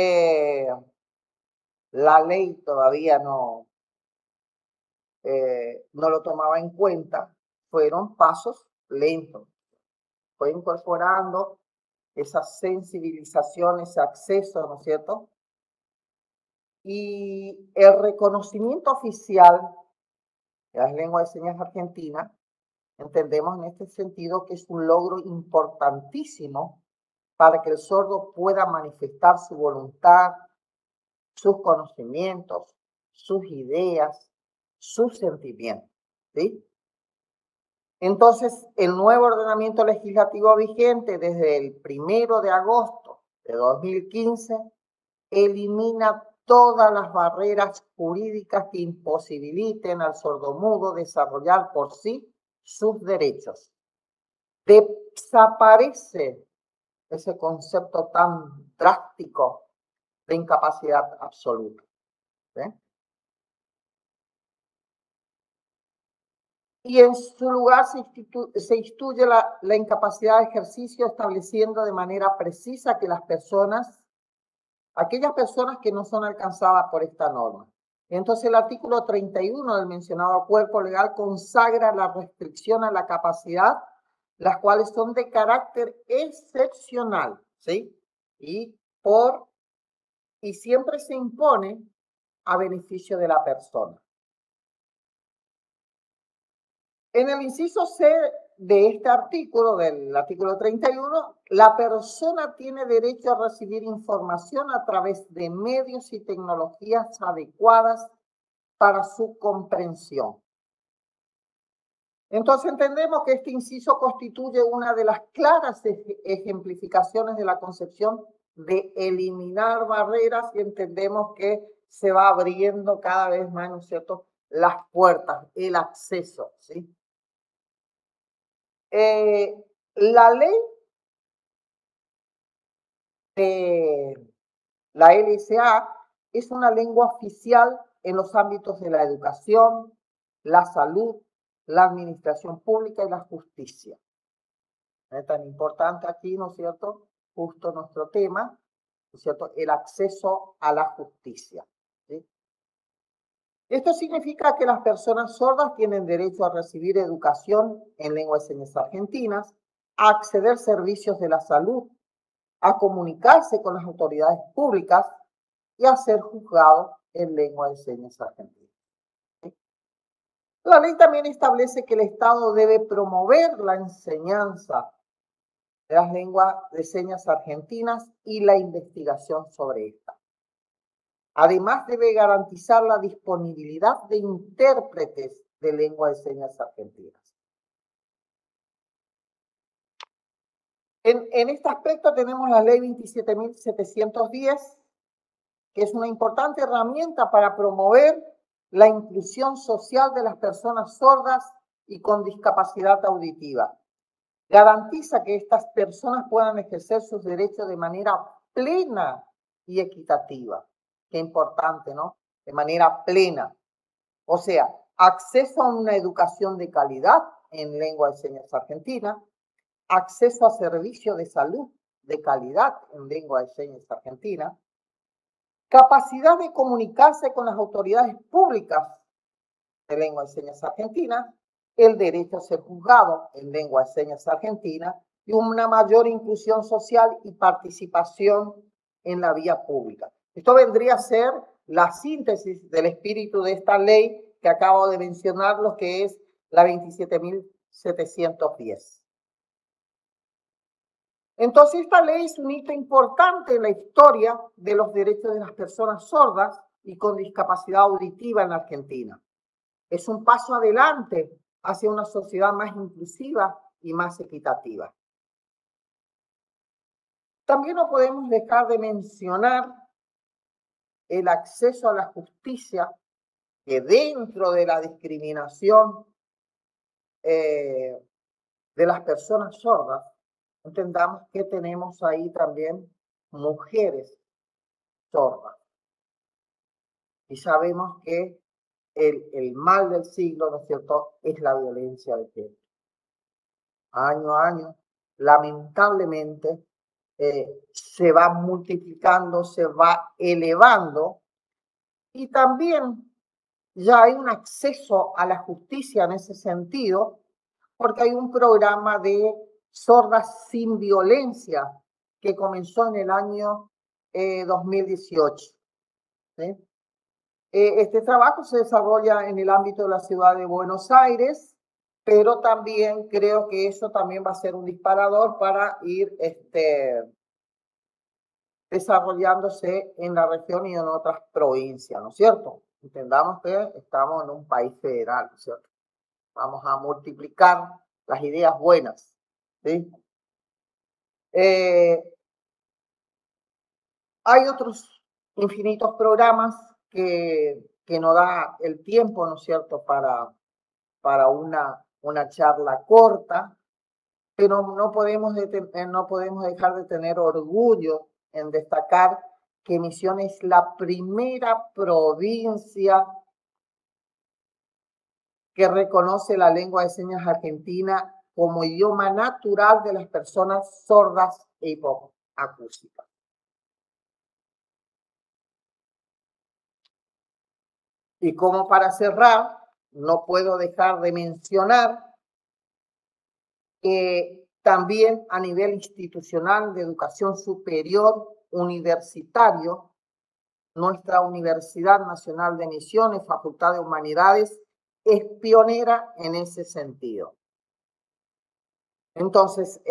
la ley todavía no lo tomaba en cuenta, fueron pasos lentos. Fue incorporando esa sensibilización, ese acceso, ¿no es cierto? Y el reconocimiento oficial de las lenguas de señas argentinas, entendemos en este sentido que es un logro importantísimo para que el sordo pueda manifestar su voluntad, sus conocimientos, sus ideas, sus sentimientos, ¿sí? Entonces, el nuevo ordenamiento legislativo vigente desde el 1 de agosto de 2015 elimina todas las barreras jurídicas que imposibiliten al sordomudo desarrollar por sí sus derechos. Desaparece ese concepto tan drástico de incapacidad absoluta, ¿sí? Y en su lugar se instituye la incapacidad de ejercicio, estableciendo de manera precisa que aquellas personas que no son alcanzadas por esta norma. Entonces el artículo 31 del mencionado cuerpo legal consagra la restricción a la capacidad, las cuales son de carácter excepcional, ¿sí? Y siempre se impone a beneficio de la persona. En el inciso C de este artículo, del artículo 31, la persona tiene derecho a recibir información a través de medios y tecnologías adecuadas para su comprensión. Entonces entendemos que este inciso constituye una de las claras ejemplificaciones de la concepción de eliminar barreras, y entendemos que se va abriendo cada vez más, ¿no es cierto?, las puertas, el acceso, ¿sí? La ley de la LSA es una lengua oficial en los ámbitos de la educación, la salud, la administración pública y la justicia. Es tan importante aquí, ¿no es cierto?, justo nuestro tema, ¿no es cierto?, el acceso a la justicia, ¿sí? Esto significa que las personas sordas tienen derecho a recibir educación en lengua de señas argentinas, a acceder a servicios de la salud, a comunicarse con las autoridades públicas y a ser juzgados en lengua de señas argentina. La ley también establece que el Estado debe promover la enseñanza de las lenguas de señas argentinas y la investigación sobre esta. Además, debe garantizar la disponibilidad de intérpretes de lengua de señas argentinas. En este aspecto tenemos la ley 27.710, que es una importante herramienta para promover la inclusión social de las personas sordas y con discapacidad auditiva. Garantiza que estas personas puedan ejercer sus derechos de manera plena y equitativa. Qué importante, ¿no? De manera plena. O sea, acceso a una educación de calidad en lengua de señas argentina, acceso a servicios de salud de calidad en lengua de señas argentina, capacidad de comunicarse con las autoridades públicas de lengua de señas argentina, el derecho a ser juzgado en lengua de señas argentina y una mayor inclusión social y participación en la vía pública. Esto vendría a ser la síntesis del espíritu de esta ley que acabo de mencionar, lo que es la 27.710. Entonces, esta ley es un hito importante en la historia de los derechos de las personas sordas y con discapacidad auditiva en la Argentina. Es un paso adelante hacia una sociedad más inclusiva y más equitativa. También no podemos dejar de mencionar el acceso a la justicia, que dentro de la discriminación de las personas sordas, entendamos que tenemos ahí también mujeres sordas. Y sabemos que el mal del siglo, ¿no es cierto?, es la violencia de género. Año a año, lamentablemente, se va multiplicando, se va elevando, y también ya hay un acceso a la justicia en ese sentido, porque hay un programa de sordas sin violencia que comenzó en el año 2018. ¿Sí? Este trabajo se desarrolla en el ámbito de la ciudad de Buenos Aires, pero también creo que eso también va a ser un disparador para ir desarrollándose en la región y en otras provincias, ¿no es cierto? Entendamos que estamos en un país federal, ¿no es cierto? Vamos a multiplicar las ideas buenas, ¿sí? Hay otros infinitos programas que nos da el tiempo, ¿no es cierto?, para una charla corta, pero no podemos dejar de tener orgullo en destacar que Misiones es la primera provincia que reconoce la lengua de señas argentina como idioma natural de las personas sordas e hipoacústicas. Y como para cerrar, no puedo dejar de mencionar que también a nivel institucional de educación superior universitario, nuestra Universidad Nacional de Misiones, Facultad de Humanidades, es pionera en ese sentido. Entonces,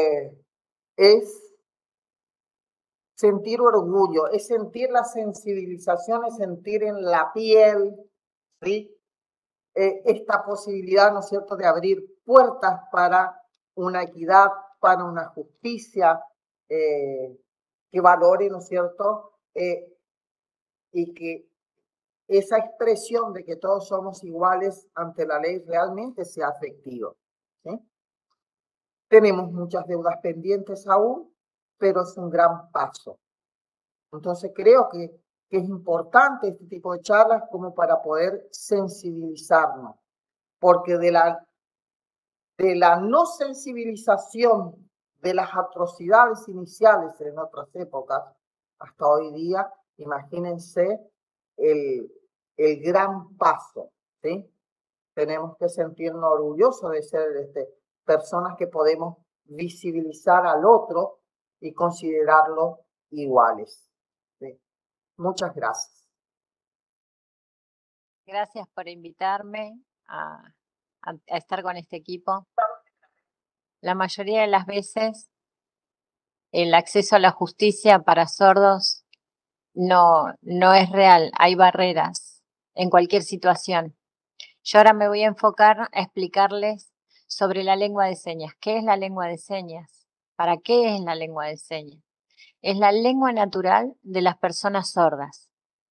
es sentir orgullo, es sentir la sensibilización, es sentir en la piel, ¿sí? Esta posibilidad, ¿no es cierto?, de abrir puertas para una equidad, para una justicia que valore, ¿no es cierto?, y que esa expresión de que todos somos iguales ante la ley realmente sea efectiva, ¿sí? Tenemos muchas deudas pendientes aún, pero es un gran paso. Entonces creo que es importante este tipo de charlas como para poder sensibilizarnos, porque de la no sensibilización de las atrocidades iniciales en otras épocas hasta hoy día, imagínense el gran paso, ¿sí? Tenemos que sentirnos orgullosos de ser personas que podemos visibilizar al otro y considerarlo iguales, ¿sí? Muchas gracias. Gracias por invitarme a estar con este equipo. La mayoría de las veces el acceso a la justicia para sordos no es real, hay barreras en cualquier situación. Yo ahora me voy a enfocar a explicarles sobre la lengua de señas. ¿Qué es la lengua de señas? ¿Para qué es la lengua de señas? Es la lengua natural de las personas sordas.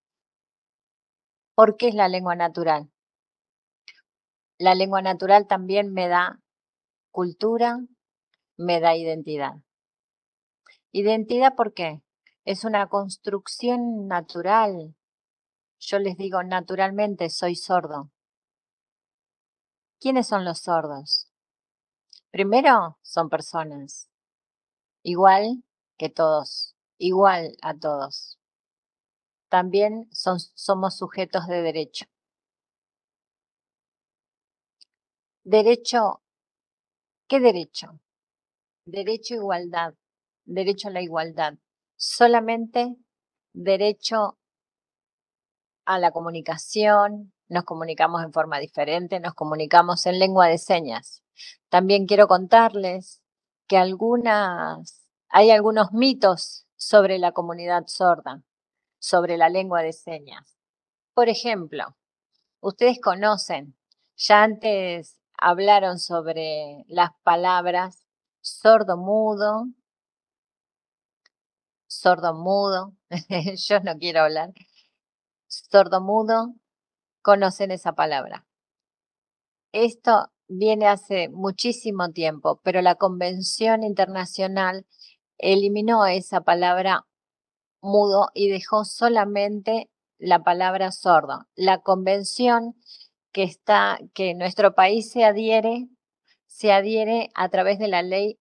¿Por qué es la lengua natural? La lengua natural también me da cultura, me da identidad. ¿Identidad por qué? Es una construcción natural. Yo les digo, naturalmente soy sordo. ¿Quiénes son los sordos? Primero, son personas, igual que todos, igual a todos. También somos sujetos de derecho. Derecho, ¿qué derecho? Derecho a igualdad, derecho a la igualdad. Solamente derecho a la comunicación, nos comunicamos en forma diferente, nos comunicamos en lengua de señas. También quiero contarles que hay algunos mitos sobre la comunidad sorda, sobre la lengua de señas. Por ejemplo, ustedes conocen, ya antes hablaron sobre las palabras sordo-mudo, yo no quiero hablar, sordo-mudo, conocen esa palabra. Esto viene hace muchísimo tiempo, pero la Convención Internacional eliminó esa palabra mudo y dejó solamente la palabra sordo. La convención que nuestro país se adhiere a través de la ley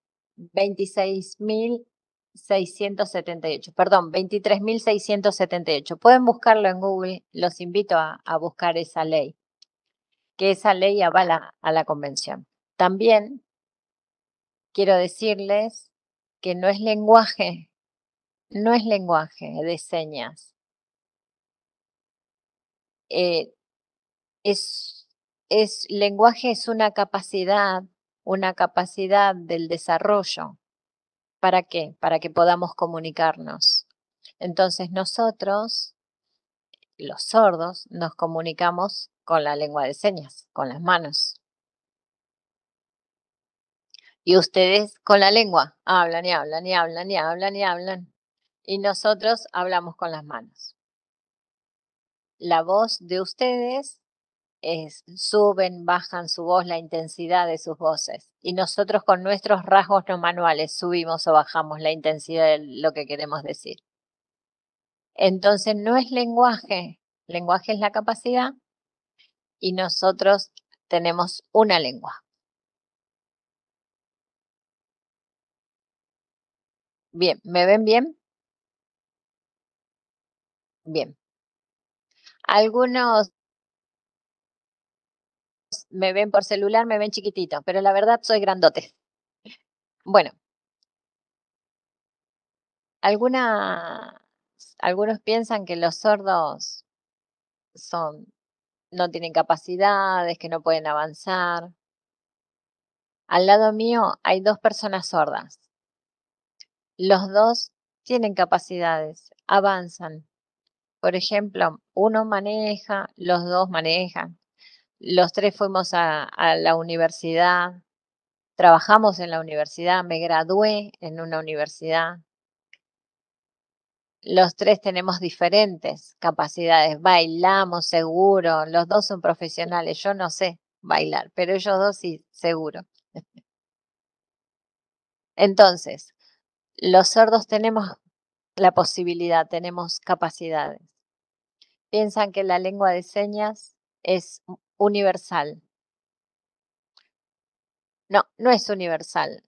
23.678. Pueden buscarlo en Google, los invito a buscar esa ley, que esa ley avala a la convención. También quiero decirles que no es lenguaje de señas. Lenguaje es una capacidad del desarrollo. ¿Para qué? Para que podamos comunicarnos. Entonces nosotros, los sordos, nos comunicamos con la lengua de señas, con las manos. Y ustedes con la lengua hablan y hablan y hablan y hablan y hablan. Y nosotros hablamos con las manos. La voz de ustedes suben, bajan su voz, la intensidad de sus voces. Y nosotros con nuestros rasgos no manuales subimos o bajamos la intensidad de lo que queremos decir. Entonces no es lenguaje es la capacidad y nosotros tenemos una lengua. Bien, ¿me ven bien? Bien. Algunos me ven por celular, me ven chiquitito, pero la verdad soy grandote. Bueno, algunos piensan que los sordos no tienen capacidades, que no pueden avanzar. Al lado mío hay 2 personas sordas. Los 2 tienen capacidades, avanzan. Por ejemplo, uno maneja, los 2 manejan. Los 3 fuimos a la universidad, trabajamos en la universidad, me gradué en una universidad. Los 3 tenemos diferentes capacidades, bailamos seguro, los 2 son profesionales, yo no sé bailar, pero ellos 2 sí, seguro. Entonces, los sordos tenemos la posibilidad, tenemos capacidades. Piensan que la lengua de señas es universal. No, no es universal.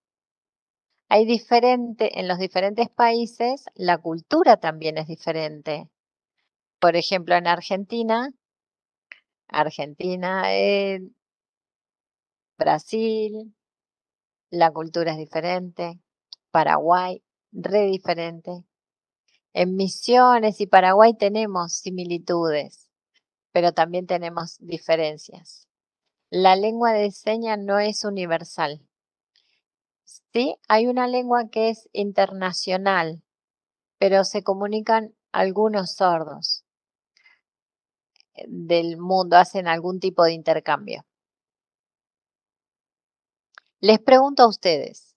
En los diferentes países, la cultura también es diferente. Por ejemplo, en Argentina, Brasil, la cultura es diferente. Paraguay, re diferente. En Misiones y Paraguay tenemos similitudes, pero también tenemos diferencias. La lengua de señas no es universal. Sí, hay una lengua que es internacional, pero se comunican algunos sordos del mundo, hacen algún tipo de intercambio. Les pregunto a ustedes,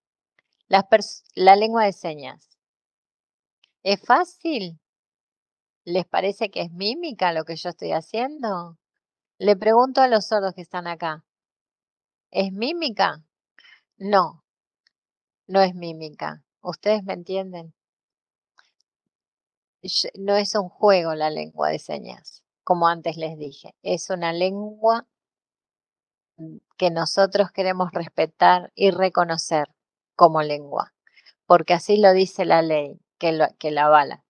la lengua de señas, ¿es fácil? ¿Les parece que es mímica lo que yo estoy haciendo? Le pregunto a los sordos que están acá, ¿es mímica? No, no es mímica. ¿Ustedes me entienden? No es un juego la lengua de señas, como antes les dije. Es una lengua que nosotros queremos respetar y reconocer como lengua, porque así lo dice la ley que la avala.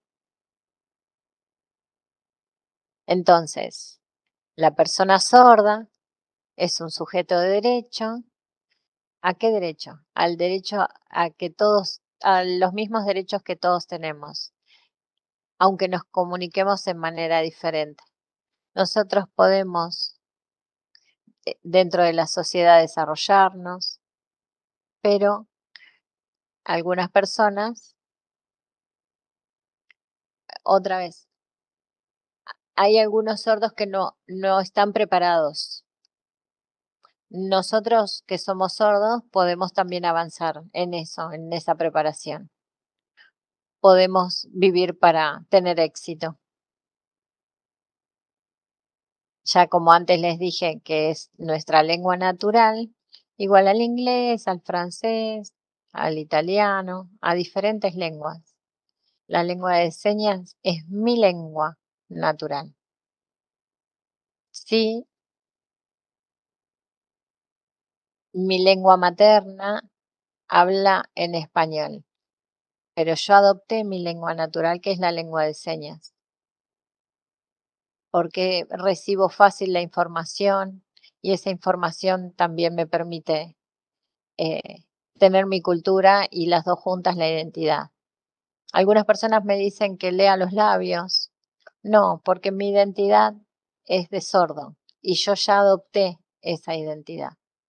Entonces, la persona sorda es un sujeto de derecho. ¿A qué derecho? Al derecho a los mismos derechos que todos tenemos, aunque nos comuniquemos en manera diferente. Nosotros podemos, dentro de la sociedad, desarrollarnos, pero algunas personas, otra vez, hay algunos sordos que no están preparados. Nosotros que somos sordos podemos también avanzar en eso, en esa preparación. Podemos vivir para tener éxito. Ya como antes les dije que es nuestra lengua natural, igual al inglés, al francés, al italiano, a diferentes lenguas. La lengua de señas es mi lengua natural. Sí, mi lengua materna habla en español, pero yo adopté mi lengua natural, que es la lengua de señas, porque recibo fácil la información y esa información también me permite tener mi cultura y las dos juntas la identidad. Algunas personas me dicen que lea los labios. No, porque mi identidad es de sordo y yo ya adopté esa identidad.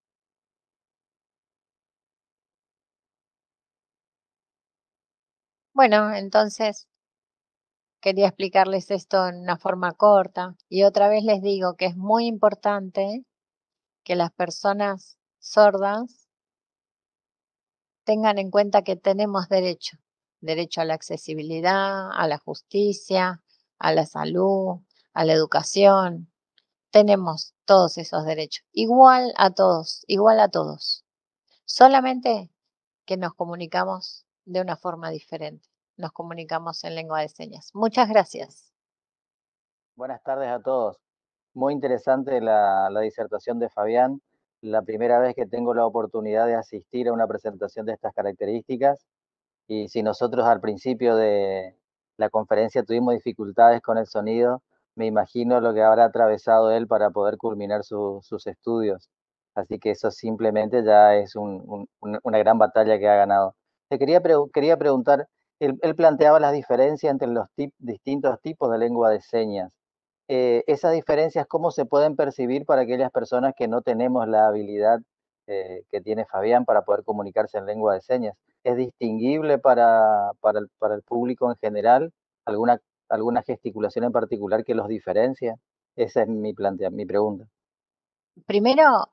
Bueno, entonces quería explicarles esto en una forma corta y otra vez les digo que es muy importante que las personas sordas tengan en cuenta que tenemos derecho a la accesibilidad, a la justicia, a la salud, a la educación. Tenemos todos esos derechos, igual a todos, igual a todos. Solamente que nos comunicamos de una forma diferente. nos comunicamos en lengua de señas. Muchas gracias. Buenas tardes a todos. Muy interesante la disertación de Fabián. La primera vez que tengo la oportunidad de asistir a una presentación de estas características. Y si nosotros al principio de la conferencia tuvimos dificultades con el sonido, me imagino lo que habrá atravesado él para poder culminar sus estudios. Así que eso simplemente ya es una gran batalla que ha ganado. Te quería preguntar, él planteaba las diferencias entre los distintos tipos de lengua de señas. Esas diferencias, ¿cómo se pueden percibir para aquellas personas que no tenemos la habilidad que tiene Fabián para poder comunicarse en lengua de señas? ¿Es distinguible para el público en general? ¿Alguna gesticulación en particular que los diferencia? Esa es mi pregunta. Primero,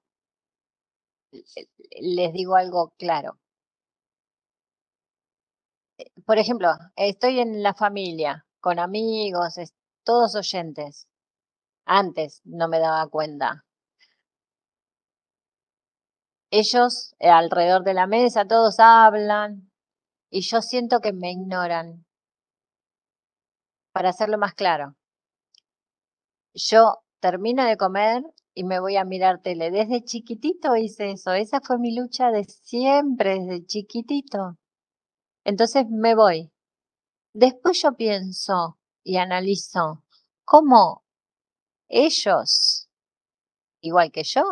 les digo algo claro. Por ejemplo, estoy en la familia, con amigos, todos oyentes. Antes no me daba cuenta. Ellos alrededor de la mesa, todos hablan y yo siento que me ignoran. Para hacerlo más claro, yo termino de comer y me voy a mirar tele. Desde chiquitito hice eso. Esa fue mi lucha de siempre, desde chiquitito. Entonces me voy. Después yo pienso y analizo cómo ellos, igual que yo,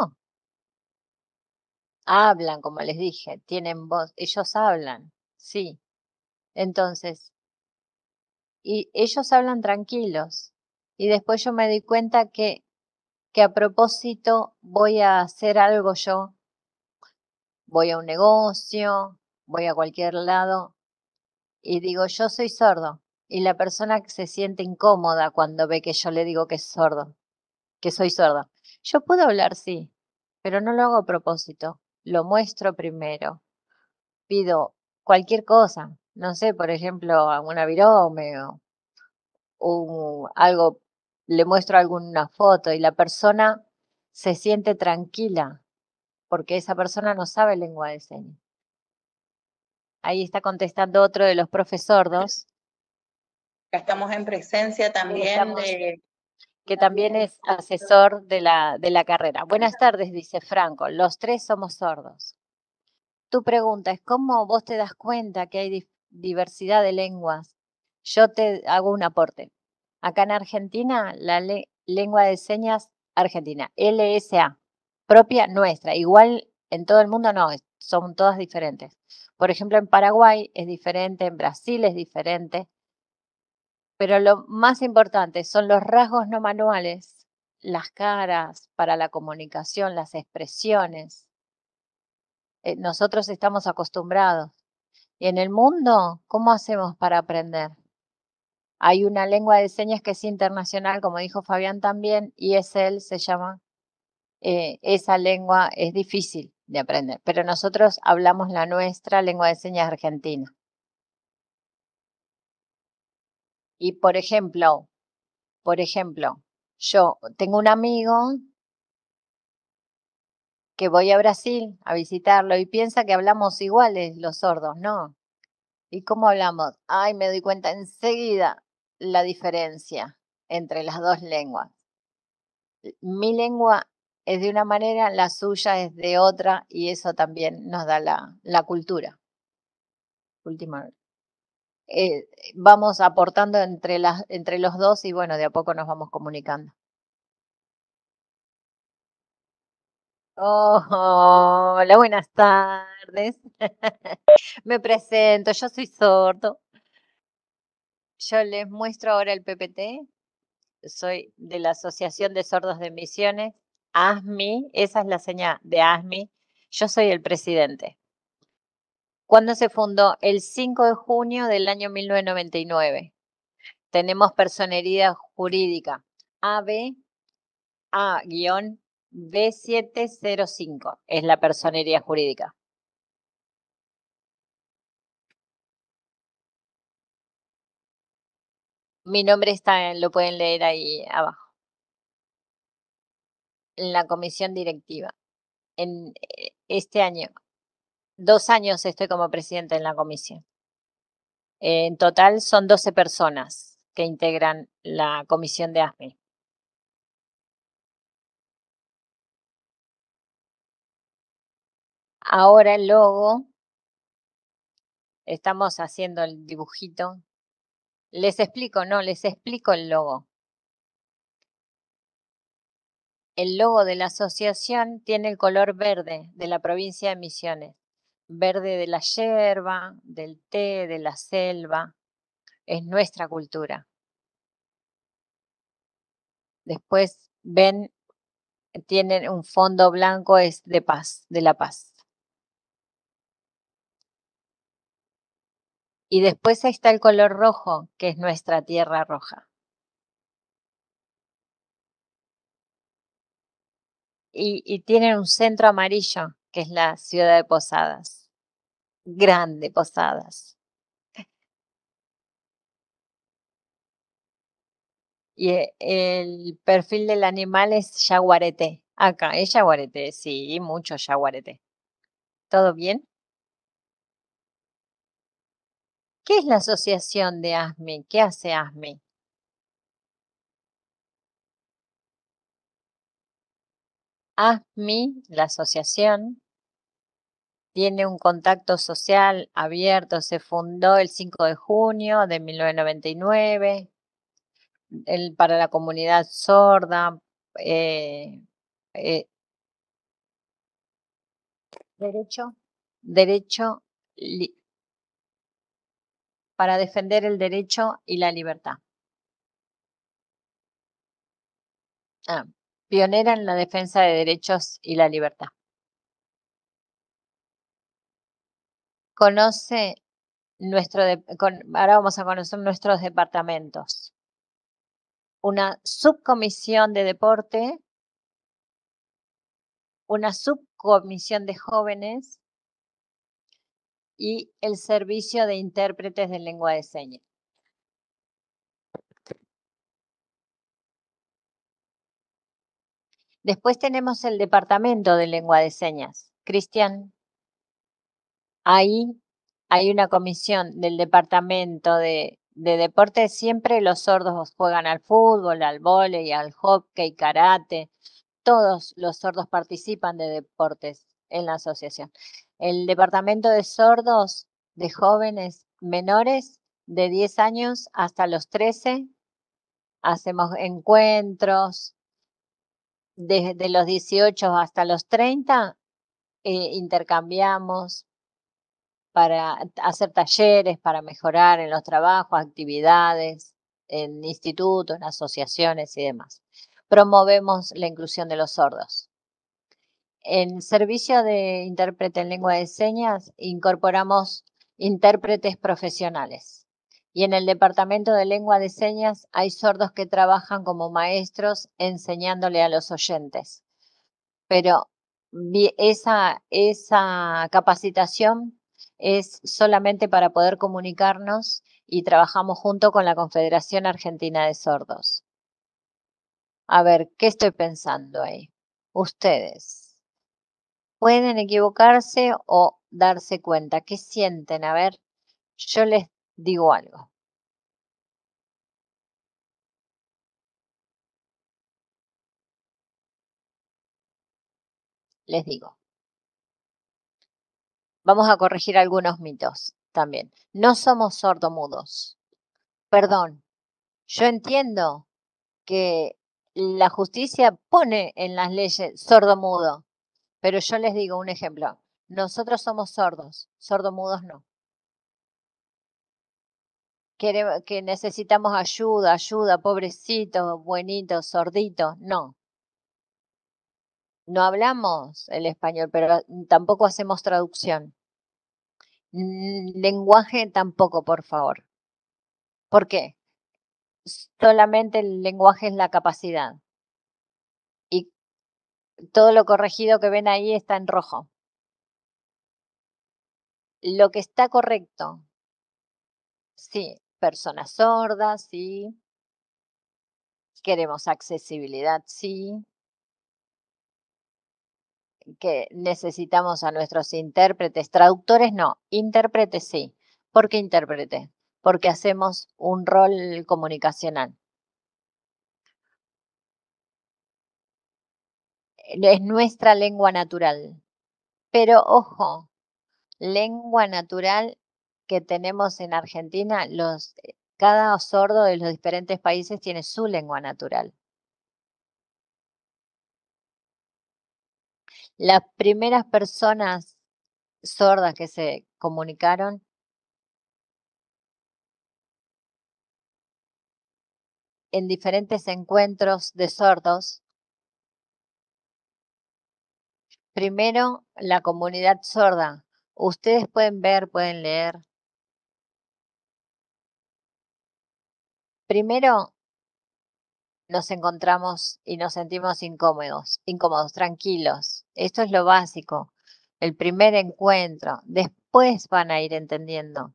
hablan, como les dije, tienen voz, ellos hablan, sí. Entonces, y ellos hablan tranquilos. Y después yo me di cuenta que a propósito voy a hacer algo yo, voy a un negocio, voy a cualquier lado y digo, yo soy sordo. Y la persona que se siente incómoda cuando ve que yo le digo que es sordo, que soy sorda. Yo puedo hablar, sí, pero no lo hago a propósito. Lo muestro primero. Pido cualquier cosa. No sé, por ejemplo, alguna virome o algo, le muestro alguna foto y la persona se siente tranquila porque esa persona no sabe lengua de señas. Ahí está contestando otro de los profes sordos. Estamos en presencia también que también es asesor de la carrera. Buenas tardes, dice Franco. Los tres somos sordos. Tu pregunta es, ¿cómo vos te das cuenta que hay diversidad de lenguas? Yo te hago un aporte. Acá en Argentina, la lengua de señas argentina, LSA, propia nuestra. Igual en todo el mundo no, son todas diferentes. Por ejemplo, en Paraguay es diferente, en Brasil es diferente. Pero lo más importante son los rasgos no manuales, las caras para la comunicación, las expresiones. Nosotros estamos acostumbrados. Y en el mundo, ¿cómo hacemos para aprender? Hay una lengua de señas que es internacional, como dijo Fabián también, y se llama, esa lengua es difícil de aprender, pero nosotros hablamos la nuestra lengua de señas argentina. Y por ejemplo, yo tengo un amigo que voy a Brasil a visitarlo y piensa que hablamos iguales los sordos, ¿no? ¿Y cómo hablamos? Ay, me doy cuenta enseguida la diferencia entre las dos lenguas. Mi lengua es de una manera, la suya es de otra y eso también nos da la cultura. Vamos aportando entre los dos y bueno, de a poco nos vamos comunicando. Oh, hola, buenas tardes. Me presento, yo soy sordo. Yo les muestro ahora el PPT. Soy de la Asociación de Sordos de Misiones, ASMI, esa es la señal de ASMI. Yo soy el presidente. ¿Cuándo se fundó? El 5 de junio del año 1999. Tenemos personería jurídica AB-A-B705, es la personería jurídica. Mi nombre está, lo pueden leer ahí abajo. En la comisión directiva. En este año, 2 años estoy como presidenta en la comisión. En total son 12 personas que integran la comisión de ASME. Ahora el logo, estamos haciendo el dibujito. Les explico el logo. El logo de la asociación tiene el color verde de la provincia de Misiones. Verde de la yerba, del té, de la selva. Es nuestra cultura. Después ven, tienen un fondo blanco, es de paz, de la paz. Y después ahí está el color rojo, que es nuestra tierra roja. Y tienen un centro amarillo, que es la ciudad de Posadas. Grande Posadas. Y el perfil del animal es yaguareté. Acá es yaguareté, sí, mucho yaguareté. ¿Todo bien? ¿Qué es la asociación de ASME? ¿Qué hace ASME? ASME, la asociación, tiene un contacto social abierto, se fundó el 5 de junio de 1999 para la comunidad sorda. Derecho para defender el derecho y la libertad. Pionera en la defensa de derechos y la libertad. Conoce ahora vamos a conocer nuestros departamentos. Una subcomisión de deporte, una subcomisión de jóvenes y el servicio de intérpretes de lengua de señas. Después tenemos el departamento de lengua de señas. Cristian, ahí hay una comisión del departamento de deporte. Siempre los sordos juegan al fútbol, al vóley, al hockey, karate. Todos los sordos participan de deportes en la asociación. El departamento de sordos de jóvenes menores de 10 años hasta los 13, hacemos encuentros. Desde los 18 hasta los 30, intercambiamos para hacer talleres, para mejorar en los trabajos, actividades, en institutos, en asociaciones y demás. Promovemos la inclusión de los sordos. En servicio de intérprete en lengua de señas, incorporamos intérpretes profesionales. Y en el departamento de lengua de señas hay sordos que trabajan como maestros enseñándole a los oyentes. Pero esa capacitación es solamente para poder comunicarnos y trabajamos junto con la Confederación Argentina de Sordos. A ver, ¿qué estoy pensando ahí? Ustedes pueden equivocarse o darse cuenta. ¿Qué sienten? A ver, yo les digo algo. Les digo. Vamos a corregir algunos mitos también. No somos sordomudos. Perdón, yo entiendo que la justicia pone en las leyes sordomudo, pero yo les digo un ejemplo. Nosotros somos sordos, sordomudos no. Que necesitamos ayuda, pobrecito, buenito, sordito, no. No hablamos el español, pero tampoco hacemos traducción. Lenguaje tampoco, por favor. ¿Por qué? Solamente el lenguaje es la capacidad. Y todo lo corregido que ven ahí está en rojo. Lo que está correcto, sí, personas sordas, sí. Queremos accesibilidad, sí. Que necesitamos a nuestros intérpretes, traductores no, intérpretes sí. ¿Por qué intérprete? porque hacemos un rol comunicacional. Es nuestra lengua natural. Pero ojo, lengua natural que tenemos en Argentina, cada sordo de los diferentes países tiene su lengua natural. Las primeras personas sordas que se comunicaron en diferentes encuentros de sordos, primero la comunidad sorda. Ustedes pueden ver, pueden leer. Primero nos encontramos y nos sentimos incómodos, tranquilos. Esto es lo básico. El primer encuentro. Después van a ir entendiendo.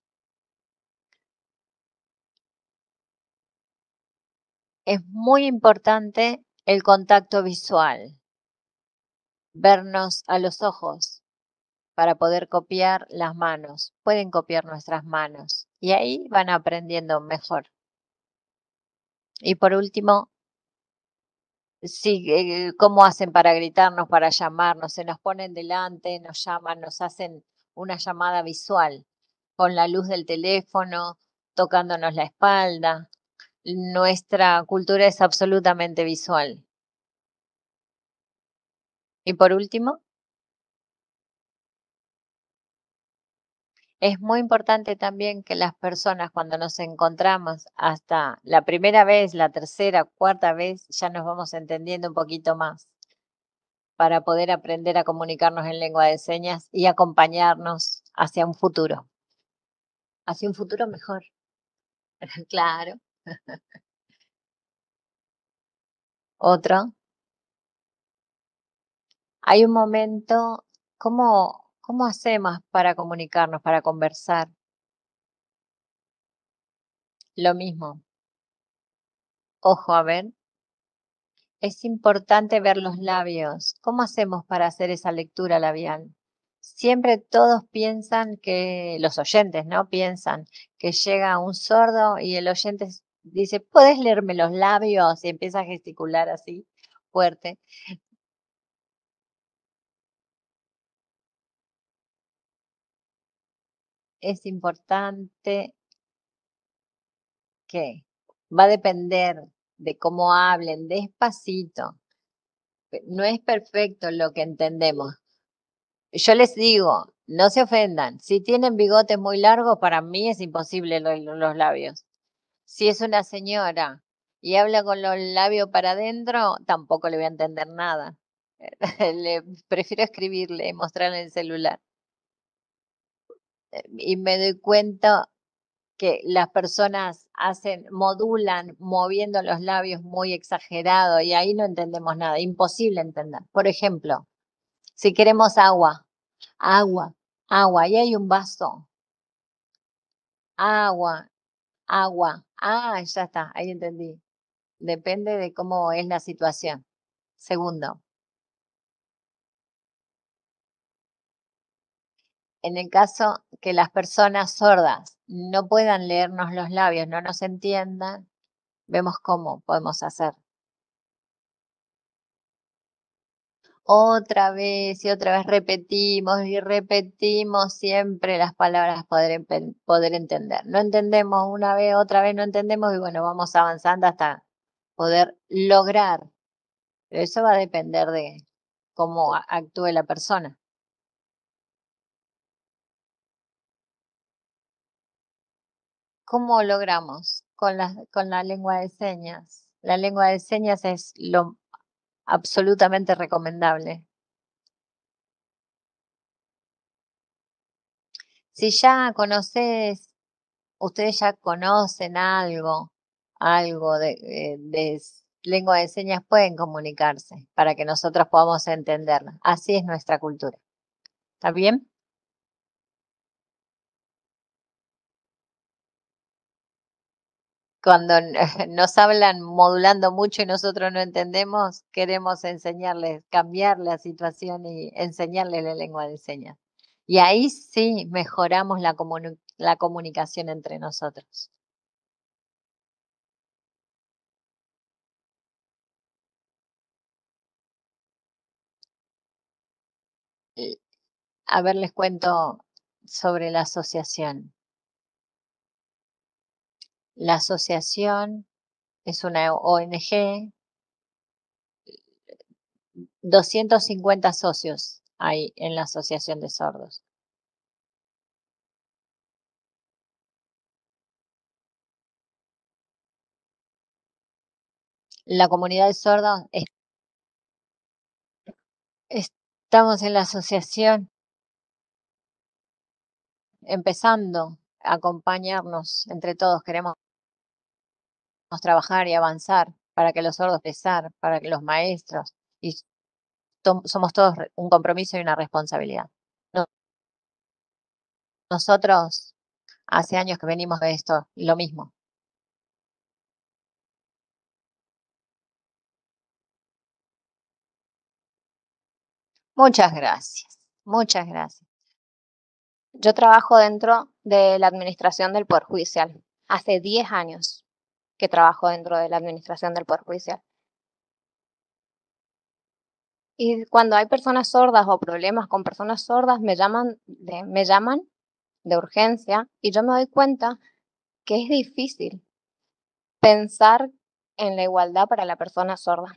Es muy importante el contacto visual. Vernos a los ojos para poder copiar las manos. Pueden copiar nuestras manos y ahí van aprendiendo mejor. Y por último, sí, ¿cómo hacen para gritarnos, para llamarnos? Se nos ponen delante, nos llaman, nos hacen una llamada visual con la luz del teléfono, tocándonos la espalda. Nuestra cultura es absolutamente visual. Y por último, es muy importante también que las personas cuando nos encontramos hasta la primera vez, la tercera, cuarta vez, ya nos vamos entendiendo un poquito más para poder aprender a comunicarnos en lengua de señas y acompañarnos hacia un futuro mejor. Claro. Otro. Hay un momento, ¿cómo hacemos para comunicarnos, para conversar? Lo mismo. Ojo, a ver. Es importante ver los labios. ¿Cómo hacemos para hacer esa lectura labial? Siempre todos piensan que, los oyentes, ¿no? Piensan que llega un sordo y el oyente dice, ¿puedes leerme los labios? Y empieza a gesticular así, fuerte. Es importante que va a depender de cómo hablen, despacito. No es perfecto lo que entendemos. Yo les digo, no se ofendan. Si tienen bigotes muy largos, para mí es imposible los labios. Si es una señora y habla con los labios para adentro, tampoco le voy a entender nada. Prefiero escribirle, mostrarle en el celular. Y me doy cuenta que las personas modulan moviendo los labios muy exagerado y ahí no entendemos nada, imposible entender. Por ejemplo, si queremos agua, ahí hay un vaso. Agua. Ah, ya está, ahí entendí. Depende de cómo es la situación. Segundo, en el caso que las personas sordas no puedan leernos los labios, no nos entiendan, vemos cómo podemos hacer. Otra vez y otra vez repetimos y repetimos siempre las palabras poder entender. No entendemos una vez, otra vez no entendemos y bueno, vamos avanzando hasta poder lograr. Pero eso va a depender de cómo actúe la persona. ¿Cómo logramos? Con la lengua de señas. La lengua de señas es lo absolutamente recomendable. Si ya ustedes ya conocen algo de lengua de señas, pueden comunicarse para que nosotros podamos entenderla. Así es nuestra cultura. ¿Está bien? Cuando nos hablan modulando mucho y nosotros no entendemos, queremos enseñarles, cambiar la situación y enseñarles la lengua de señas. Y ahí sí mejoramos la comunicación entre nosotros. A ver, les cuento sobre la asociación. La asociación es una ONG, 250 socios hay en la Asociación de Sordos. La comunidad de sordos, estamos en la asociación empezando a acompañarnos entre todos. Queremos trabajar y avanzar para que los sordos expresar, para que los maestros, y somos todos un compromiso y una responsabilidad. Nosotros hace años que venimos de esto, lo mismo. Muchas gracias, muchas gracias. Yo trabajo dentro de la administración del Poder Judicial. Hace 10 años que trabajo dentro de la administración del Poder Judicial. Y cuando hay personas sordas o problemas con personas sordas, me llaman de urgencia y yo me doy cuenta que es difícil pensar en la igualdad para la persona sorda.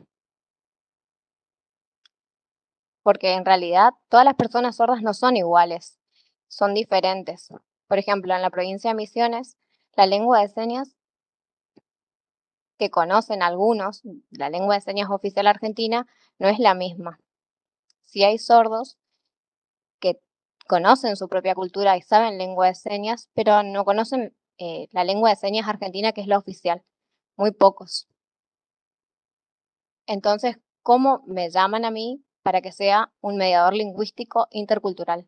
Porque en realidad todas las personas sordas no son iguales, son diferentes. Por ejemplo, en la provincia de Misiones, la lengua de señas que conocen algunos, la lengua de señas oficial argentina, no es la misma. Sí hay sordos que conocen su propia cultura y saben lengua de señas, pero no conocen la lengua de señas argentina, que es la oficial. Muy pocos. Entonces, ¿cómo me llaman a mí para que sea un mediador lingüístico intercultural?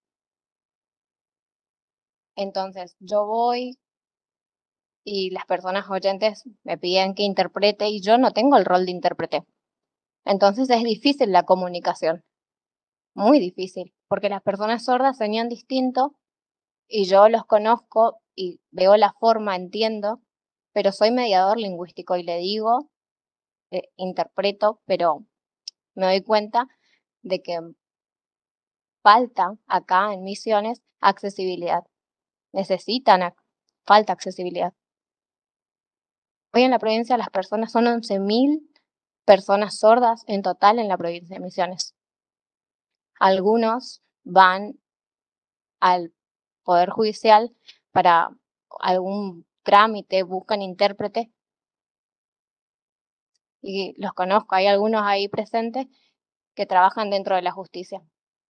Entonces, yo voy y las personas oyentes me piden que interprete y yo no tengo el rol de intérprete. Entonces es difícil la comunicación, muy difícil, porque las personas sordas señalan distinto y yo los conozco y veo la forma, entiendo, pero soy mediador lingüístico y le digo, interpreto, pero me doy cuenta de que falta acá en Misiones accesibilidad. Falta accesibilidad. Hoy en la provincia las personas son 11.000 personas sordas en total en la provincia de Misiones. Algunos van al Poder Judicial para algún trámite, buscan intérprete y los conozco. Hay algunos ahí presentes que trabajan dentro de la justicia.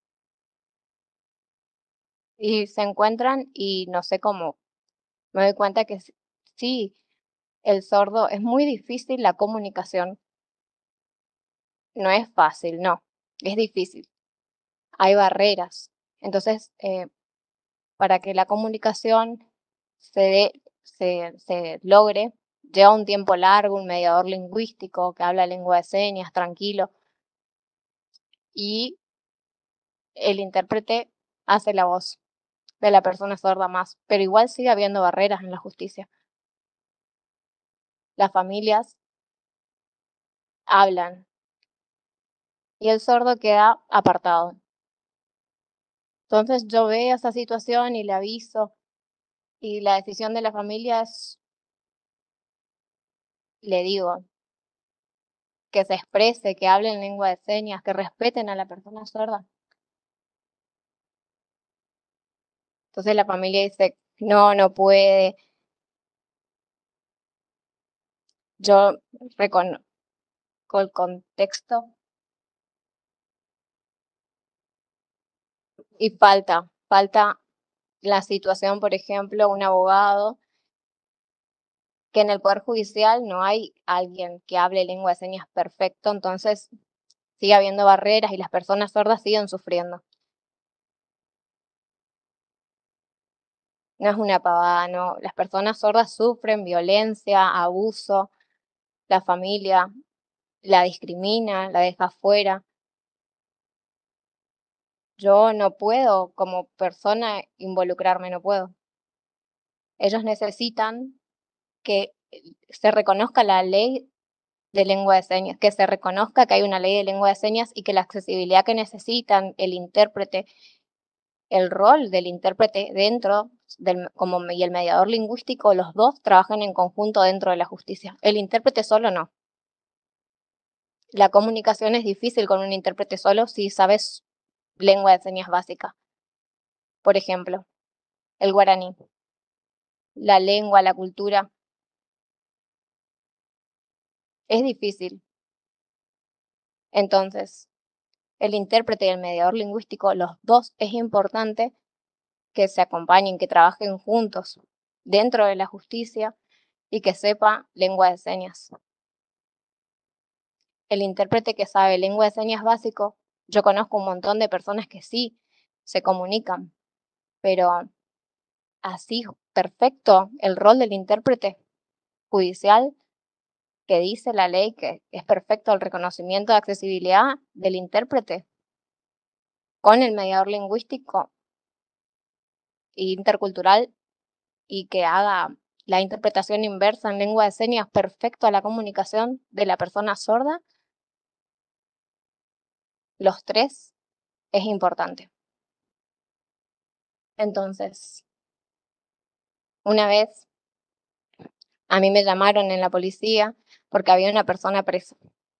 Y se encuentran y no sé cómo, me doy cuenta que sí, el sordo es muy difícil la comunicación. No es fácil, no, es difícil. Hay barreras. Entonces, para que la comunicación se logre, lleva un tiempo largo, un mediador lingüístico que habla lengua de señas, tranquilo, y el intérprete hace la voz de la persona sorda más, pero igual sigue habiendo barreras en la justicia. Las familias hablan y el sordo queda apartado. Entonces yo veo esa situación y le aviso, y la decisión de la familia es, le digo, que se exprese, que hable en lengua de señas, que respeten a la persona sorda. Entonces la familia dice, no, no puede. Yo reconozco el contexto y falta la situación, por ejemplo, un abogado, que en el Poder Judicial no hay alguien que hable lengua de señas perfecto, entonces sigue habiendo barreras y las personas sordas siguen sufriendo. No es una pavada, no. Las personas sordas sufren violencia, abuso, la familia la discrimina, la deja fuera. Yo no puedo como persona involucrarme, no puedo. Ellos necesitan que se reconozca la ley de lengua de señas, que se reconozca que hay una ley de lengua de señas y que la accesibilidad que necesitan el intérprete, el rol del intérprete dentro y el mediador lingüístico, los dos trabajan en conjunto dentro de la justicia. El intérprete solo no. La comunicación es difícil con un intérprete solo si sabes lengua de señas básica. Por ejemplo, el guaraní, la lengua, la cultura. Es difícil. Entonces, el intérprete y el mediador lingüístico, los dos, es importante que se acompañen, que trabajen juntos dentro de la justicia y que sepa lengua de señas. El intérprete que sabe lengua de señas básico, yo conozco un montón de personas que sí se comunican, pero así perfecto el rol del intérprete judicial que dice la ley que es perfecto el reconocimiento de accesibilidad del intérprete con el mediador lingüístico e intercultural y que haga la interpretación inversa en lengua de señas perfecto a la comunicación de la persona sorda, los tres es importante. Entonces, una vez a mí me llamaron en la policía porque había una persona presa.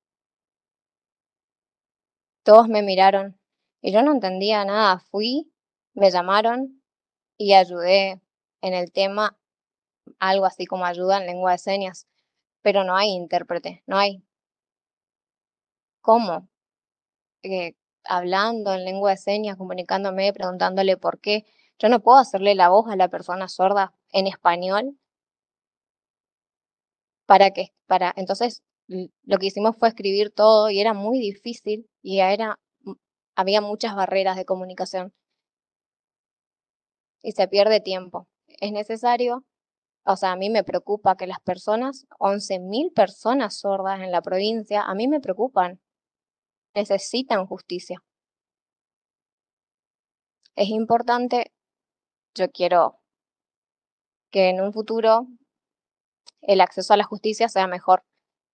Todos me miraron y yo no entendía nada. Fui, me llamaron y ayudé en el tema, algo así como ayuda en lengua de señas, pero no hay intérprete, no hay. ¿Cómo? Hablando en lengua de señas, comunicándome, preguntándole por qué. Yo no puedo hacerle la voz a la persona sorda en español entonces lo que hicimos fue escribir todo y era muy difícil y había muchas barreras de comunicación y se pierde tiempo. Es necesario, o sea, a mí me preocupa que las personas, 11.000 personas sordas en la provincia, a mí me preocupan, necesitan justicia. Es importante, yo quiero que en un futuro el acceso a la justicia sea mejor.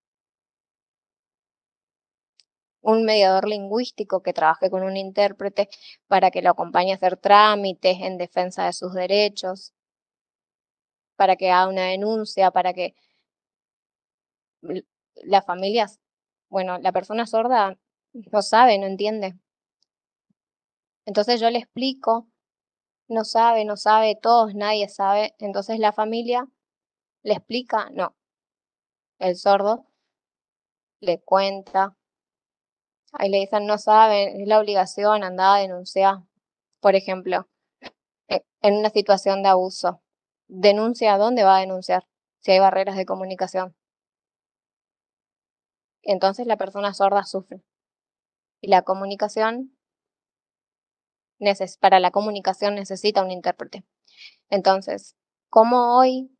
Un mediador lingüístico que trabaje con un intérprete para que lo acompañe a hacer trámites en defensa de sus derechos, para que haga una denuncia, para que las familias, bueno, la persona sorda no sabe, no entiende. Entonces yo le explico, no sabe, todos, nadie sabe. Entonces la familia le explica, no. El sordo le cuenta, ahí le dicen, no saben, es la obligación, anda a denunciar. Por ejemplo, en una situación de abuso, denuncia, ¿dónde va a denunciar? Si hay barreras de comunicación. Entonces la persona sorda sufre. Y la comunicación, para la comunicación necesita un intérprete. Entonces, como hoy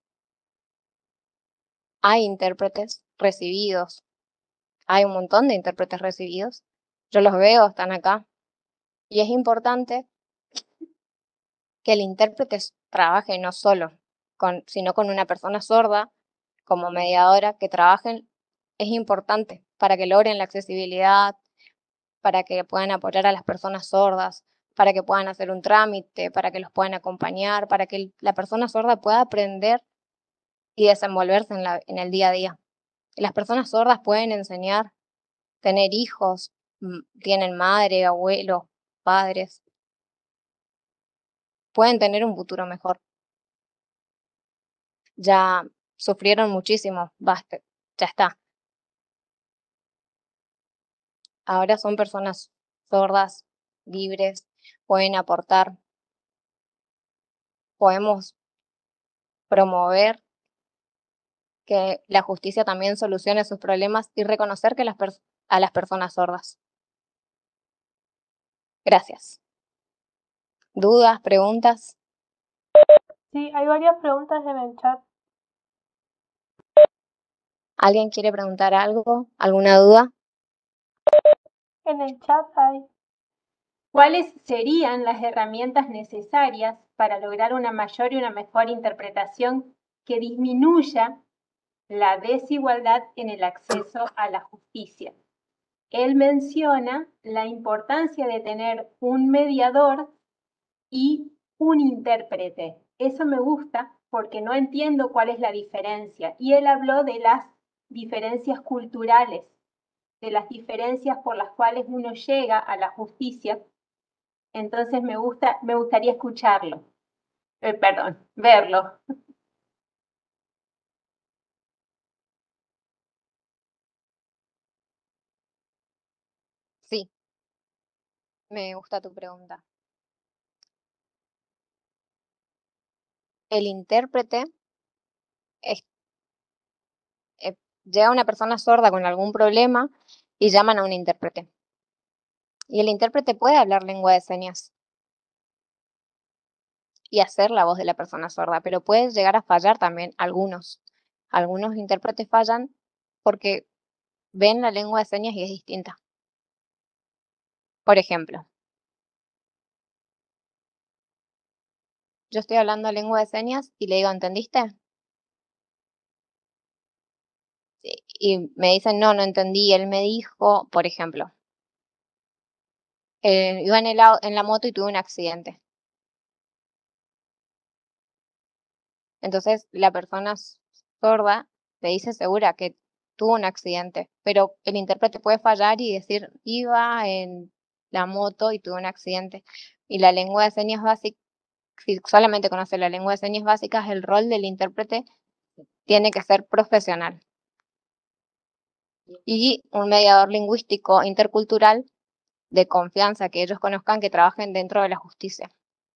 hay intérpretes recibidos, hay un montón de intérpretes recibidos, yo los veo, están acá, y es importante que el intérprete trabaje no solo sino con una persona sorda como mediadora, que trabajen, es importante para que logren la accesibilidad, para que puedan apoyar a las personas sordas, para que puedan hacer un trámite, para que los puedan acompañar, para que la persona sorda pueda aprender y desenvolverse en el día a día. Las personas sordas pueden enseñar, tener hijos, tienen madre, abuelo, padres, pueden tener un futuro mejor. Ya sufrieron muchísimo, basta, ya está. Ahora son personas sordas, libres, pueden aportar. Podemos promover que la justicia también solucione sus problemas y reconocer que a las personas sordas. Gracias. ¿Dudas, preguntas? Sí, hay varias preguntas en el chat. ¿Alguien quiere preguntar algo? ¿Alguna duda? En el chat hay. ¿Cuáles serían las herramientas necesarias para lograr una mayor y una mejor interpretación que disminuya la desigualdad en el acceso a la justicia. Él menciona la importancia de tener un mediador y un intérprete. Eso me gusta porque no entiendo cuál es la diferencia. Y él habló de las diferencias culturales, de las diferencias por las cuales uno llega a la justicia. Entonces me gustaría escucharlo. Perdón, verlo. Sí, me gusta tu pregunta. El intérprete llega una persona sorda con algún problema y llaman a un intérprete. Y el intérprete puede hablar lengua de señas y hacer la voz de la persona sorda, pero puede llegar a fallar también algunos. Algunos intérpretes fallan porque ven la lengua de señas y es distinta. Por ejemplo, yo estoy hablando lengua de señas y le digo, ¿entendiste? Y me dicen, no entendí. Él me dijo, por ejemplo, iba en la moto y tuve un accidente. Entonces la persona sorda te dice segura que tuvo un accidente, pero el intérprete puede fallar y decir, iba en la moto y tuve un accidente. Y la lengua de señas básica, si solamente conoce la lengua de señas básicas, el rol del intérprete tiene que ser profesional. Y un mediador lingüístico intercultural de confianza, que ellos conozcan, que trabajen dentro de la justicia.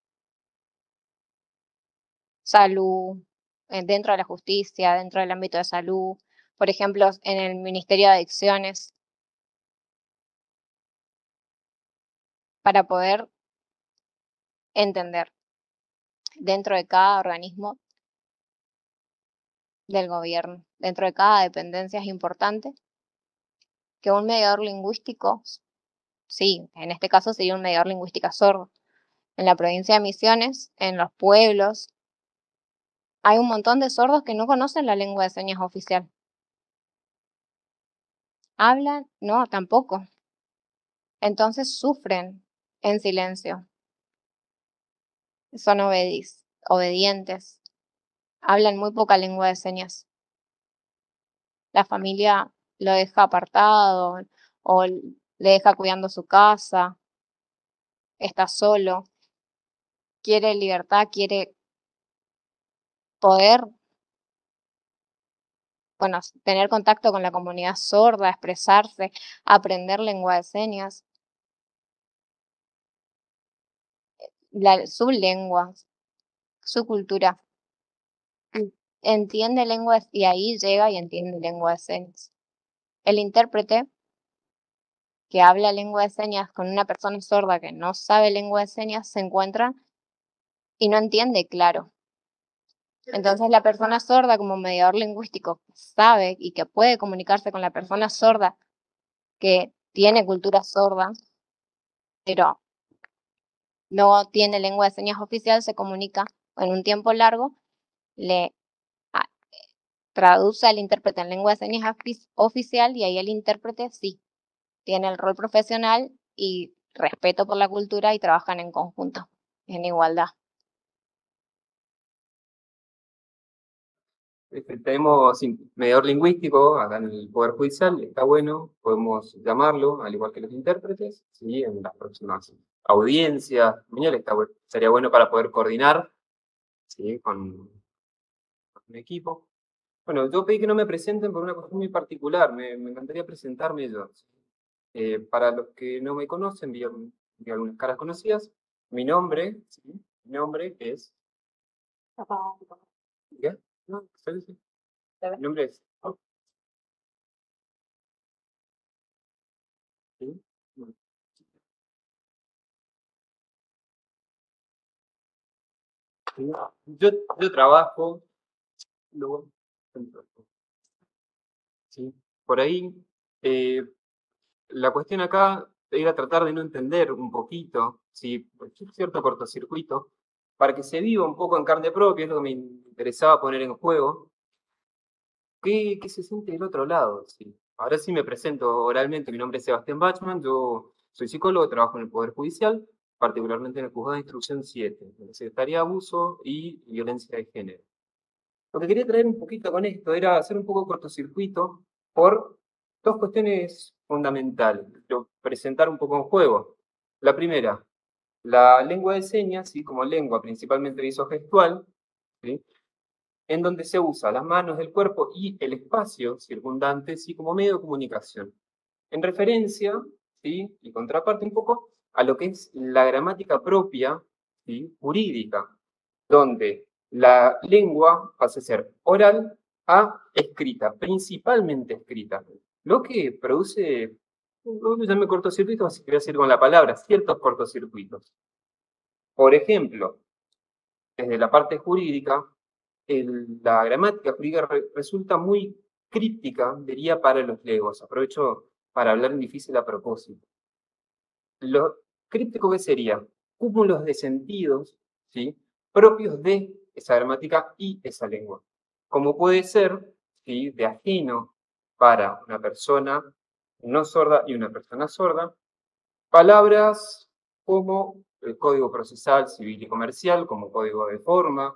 Salud, dentro de la justicia, dentro del ámbito de salud, por ejemplo, en el Ministerio de Adicciones, para poder entender dentro de cada organismo del gobierno, dentro de cada dependencia es importante que un mediador lingüístico, sí, en este caso sería un mediador lingüístico sordo. En la provincia de Misiones, en los pueblos, hay un montón de sordos que no conocen la lengua de señas oficial. ¿Hablan? No, tampoco. Entonces sufren en silencio. Son obedientes. Hablan muy poca lengua de señas. La familia lo deja apartado o le deja cuidando su casa. Está solo. Quiere libertad, quiere poder, bueno, tener contacto con la comunidad sorda, expresarse, aprender lengua de señas. Su lengua, su cultura. Entiende lenguas y ahí llega y entiende lengua de señas. El intérprete que habla lengua de señas con una persona sorda que no sabe lengua de señas se encuentra y no entiende claro. Entonces la persona sorda como mediador lingüístico sabe y que puede comunicarse con la persona sorda que tiene cultura sorda, pero no tiene lengua de señas oficial, se comunica en un tiempo largo, le traduce al intérprete en lengua de señas oficial y ahí el intérprete sí tiene el rol profesional y respeto por la cultura y trabajan en conjunto, en igualdad. Tenemos mediador lingüístico acá en el Poder Judicial, está bueno, podemos llamarlo, al igual que los intérpretes, ¿sí? En las próximas audiencias, sería bueno para poder coordinar, ¿sí? Con un equipo. Bueno, yo pedí que no me presenten por una cuestión muy particular, me encantaría presentarme yo. Para los que no me conocen, vi algunas caras conocidas. Mi nombre, ¿sí? Mi nombre es... ¿Qué? No, sí. Mi nombre es... ¿Sí? Yo trabajo... ¿Sí? Por ahí, la cuestión acá era tratar de no entender un poquito, ¿sí? Cierto cortocircuito para que se viva un poco en carne propia, es lo que me interesaba poner en juego, ¿qué se siente del otro lado? Sí. Ahora sí me presento oralmente, mi nombre es Sebastián Bachmann, yo soy psicólogo, trabajo en el Poder Judicial, particularmente en el Juzgado de Instrucción 7, en la Secretaría de Abuso y Violencia de Género. Lo que quería traer un poquito con esto era hacer un poco cortocircuito por dos cuestiones fundamentales. Quiero presentar un poco en juego. La primera, la lengua de señas, ¿sí? Como lengua principalmente visogestual, ¿sí? En donde se usa las manos, el cuerpo y el espacio circundante, ¿sí? Como medio de comunicación. En referencia, ¿sí? Y contraparte un poco a lo que es la gramática propia, ¿sí? Jurídica, donde la lengua pasa a ser oral a escrita, principalmente escrita, lo que produce, no me llame cortocircuitos, así que voy a decir con la palabra, ciertos cortocircuitos. Por ejemplo, desde la parte jurídica, la gramática jurídica resulta muy críptica, diría, para los legos. Aprovecho para hablar en difícil a propósito. Lo críptico que sería cúmulos de sentidos, ¿sí? Propios de esa gramática y esa lengua. Como puede ser, ¿sí? De ajeno para una persona no sorda y una persona sorda, palabras como el Código Procesal Civil y Comercial, como código de forma,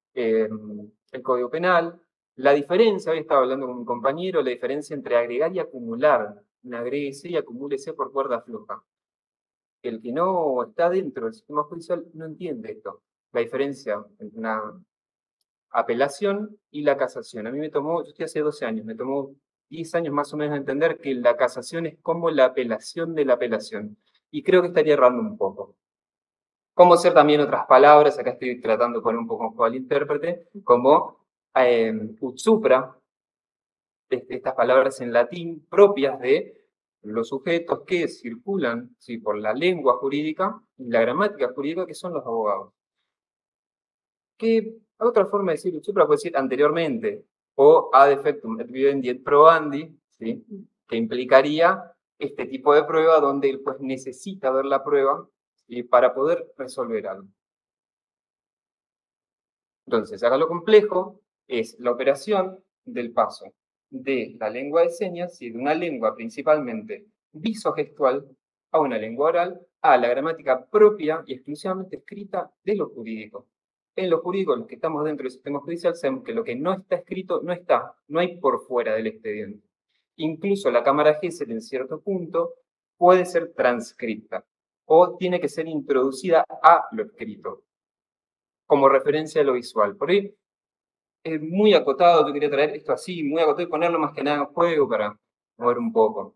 el Código Penal. La diferencia, hoy estaba hablando con un compañero, la diferencia entre agregar y acumular. Agréguese y acumúlese por cuerda floja. El que no está dentro del sistema judicial no entiende esto. La diferencia entre una apelación y la casación. A mí me tomó, yo estoy hace 12 años, me tomó 10 años más o menos entender que la casación es como la apelación de la apelación. Y creo que estaría errando un poco. Cómo ser también otras palabras, acá estoy tratando de poner un poco en juego al intérprete, como ut supra, estas palabras en latín propias de los sujetos que circulan, ¿sí? Por la lengua jurídica y la gramática jurídica, que son los abogados. Que otra forma de decir ut supra puede decir anteriormente, o ad effectum et vivendiet probandi, ¿sí? Que implicaría este tipo de prueba donde el juez necesita ver la prueba, ¿sí? Para poder resolver algo. Entonces, acá lo complejo es la operación del paso de la lengua de señas y de una lengua principalmente visogestual a una lengua oral, a la gramática propia y exclusivamente escrita de lo jurídico. En lo jurídico, los que estamos dentro del sistema judicial, sabemos que lo que no está escrito no está, no hay por fuera del expediente. Incluso la cámara Gesell en cierto punto puede ser transcripta o tiene que ser introducida a lo escrito como referencia a lo visual. Por ahí es muy acotado, yo quería traer esto así, muy acotado y ponerlo más que nada en juego para mover un poco.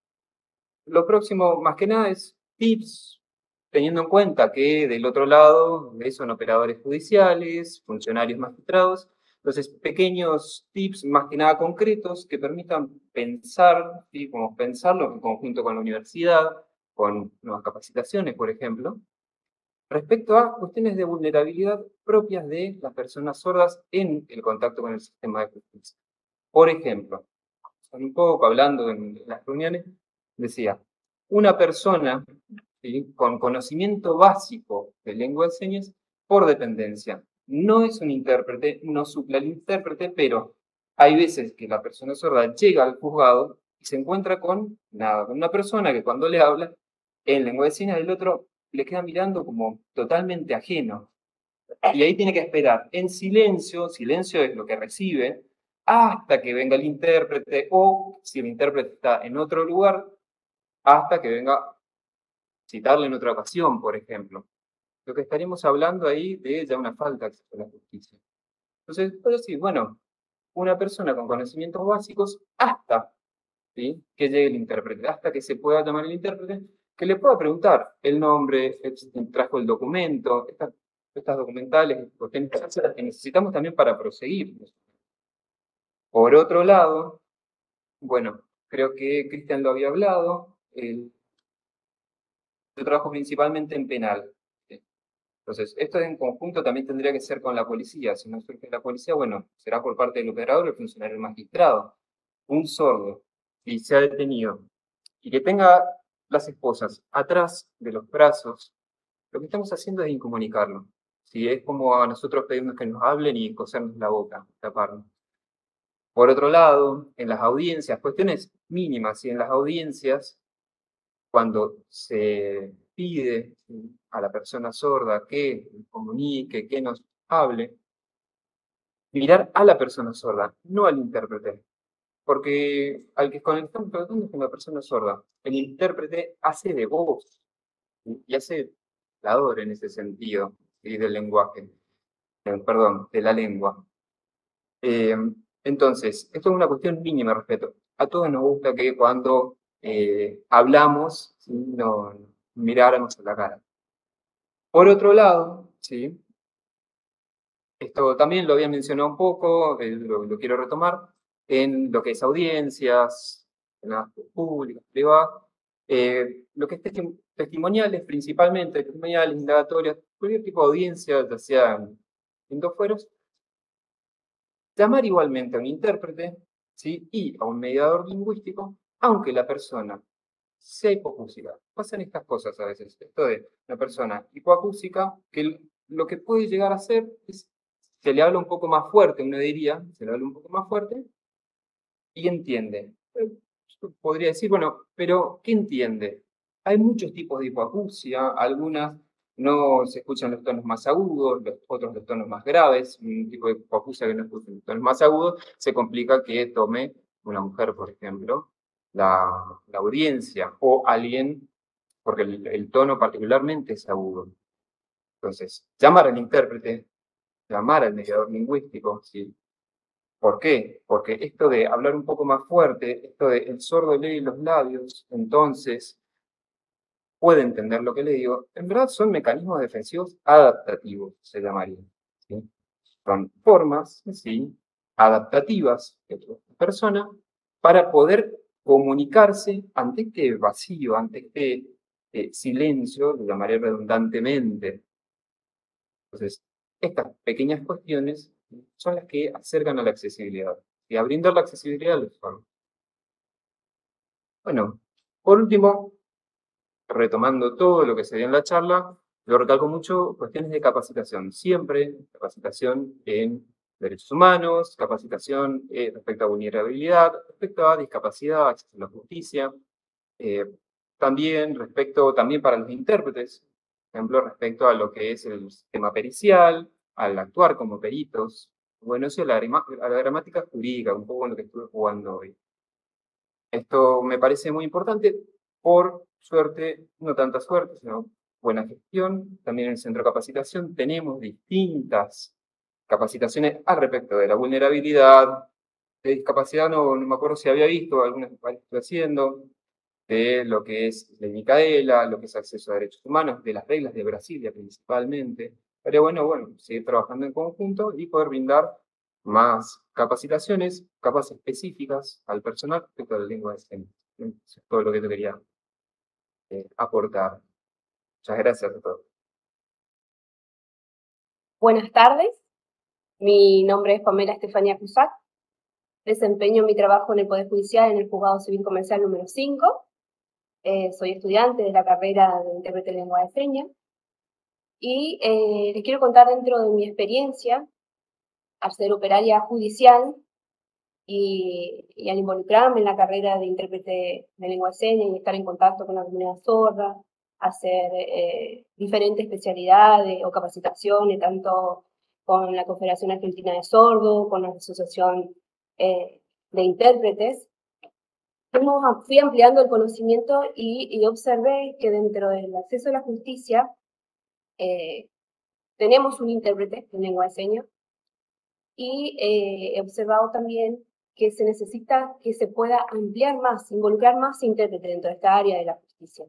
Lo próximo, más que nada, es tips, teniendo en cuenta que del otro lado son operadores judiciales, funcionarios magistrados. Entonces, pequeños tips, más que nada concretos, que permitan pensar, ¿sí? Como pensarlo en conjunto con la universidad, con nuevas capacitaciones, por ejemplo, respecto a cuestiones de vulnerabilidad propias de las personas sordas en el contacto con el sistema de justicia. Por ejemplo, un poco hablando en las reuniones, decía, una persona, ¿sí? Con conocimiento básico de lengua de señas por dependencia. No es un intérprete, no suple al intérprete, pero hay veces que la persona sorda llega al juzgado y se encuentra con nada, con una persona que cuando le habla en lengua de señas del otro le queda mirando como totalmente ajeno. Y ahí tiene que esperar en silencio, silencio es lo que recibe, hasta que venga el intérprete o, si el intérprete está en otro lugar, hasta que venga a citarle en otra ocasión, por ejemplo. Lo que estaríamos hablando ahí de ya una falta de acceso a la justicia. Entonces, puedo decir, bueno, una persona con conocimientos básicos hasta, ¿sí? Que llegue el intérprete, hasta que se pueda llamar el intérprete, que le pueda preguntar el nombre, trajo el documento, estas documentales que necesitamos también para proseguir. Por otro lado, bueno, creo que Cristian lo había hablado, yo trabajo principalmente en penal. ¿Sí? Entonces, esto en conjunto también tendría que ser con la policía. Si no surge la policía, bueno, será por parte del operador o el funcionario magistrado. Un sordo, y se ha detenido, y que tenga las esposas atrás de los brazos, lo que estamos haciendo es incomunicarlo. ¿sí? Es como a nosotros pedimos que nos hablen y cosernos la boca, taparnos. Por otro lado, en las audiencias, cuestiones mínimas, ¿sí? En las audiencias, cuando se pide, ¿sí?, a la persona sorda que comunique, que nos hable, mirar a la persona sorda, no al intérprete. Porque al que con el que estamos tratando es con la persona sorda. El intérprete hace de voz, ¿sí?, y hace hablador en ese sentido, ¿sí?, del lenguaje, perdón, de la lengua. Entonces, esto es una cuestión mínima de respeto. A todos nos gusta que cuando hablamos, ¿sí?, no miráramos a la cara. Por otro lado, ¿sí?, esto también lo había mencionado un poco, lo quiero retomar, en lo que es audiencias, en las públicas, privadas, lo que es testimoniales, principalmente testimoniales, indagatorias, cualquier tipo de audiencia, ya sea en dos fueros, llamar igualmente a un intérprete, ¿sí?, y a un mediador lingüístico, aunque la persona sea hipoacúsica. Pasan estas cosas a veces. Esto de una persona hipoacúsica, que lo que puede llegar a hacer es, se le habla un poco más fuerte, uno diría, se le habla un poco más fuerte, y entiende. Yo podría decir, bueno, pero ¿qué entiende? Hay muchos tipos de hipoacusia, algunas no se escuchan los tonos más agudos, los otros los tonos más graves. Un tipo de hipoacusia que no escucha los tonos más agudos, se complica que tome una mujer, por ejemplo, la audiencia, o alguien, porque el tono particularmente es agudo. Entonces, llamar al intérprete, llamar al mediador lingüístico, ¿sí? ¿Por qué? Porque esto de hablar un poco más fuerte, esto de el sordo lee los labios, entonces puede entender lo que le digo, en verdad son mecanismos defensivos adaptativos, se llamarían, ¿sí? Son formas, ¿sí?, adaptativas de la persona para poder comunicarse ante este vacío, ante este silencio, lo llamaré redundantemente. Entonces, estas pequeñas cuestiones son las que acercan a la accesibilidad y a brindar la accesibilidad al usuario. Bueno, por último, retomando todo lo que se dio en la charla, yo recalco mucho cuestiones de capacitación. Siempre capacitación en derechos humanos, capacitación respecto a vulnerabilidad, respecto a discapacidad, acceso a la justicia, también para los intérpretes, por ejemplo, respecto a lo que es el sistema pericial, al actuar como peritos. Bueno, eso es a la gramática jurídica, un poco en lo que estuve jugando hoy. Esto me parece muy importante, por suerte, no tanta suerte, sino buena gestión. También en el centro de capacitación tenemos distintas capacitaciones al respecto de la vulnerabilidad, de discapacidad, no me acuerdo si había visto, algunas que estoy haciendo, de lo que es la Micaela, lo que es acceso a derechos humanos, de las reglas de Brasilia principalmente. Pero bueno, seguir trabajando en conjunto y poder brindar más capacitaciones, capas específicas al personal respecto a la lengua de señas. Eso es todo lo que te quería aportar. Muchas gracias a todos. Buenas tardes, mi nombre es Pamela Estefanía Cusac. Desempeño mi trabajo en el Poder Judicial en el Juzgado Civil Comercial número 5. Soy estudiante de la carrera de intérprete de lengua de señas. Y les quiero contar dentro de mi experiencia al ser operaria judicial y al involucrarme en la carrera de intérprete de lengua de señas y estar en contacto con la comunidad sorda, hacer diferentes especialidades o capacitaciones, tanto con la Confederación Argentina de Sordos, con la Asociación de Intérpretes. Fui ampliando el conocimiento y observé que dentro del acceso a la justicia tenemos un intérprete en lengua de señas y he observado también que se necesita que se pueda ampliar más, involucrar más intérpretes dentro de esta área de la justicia.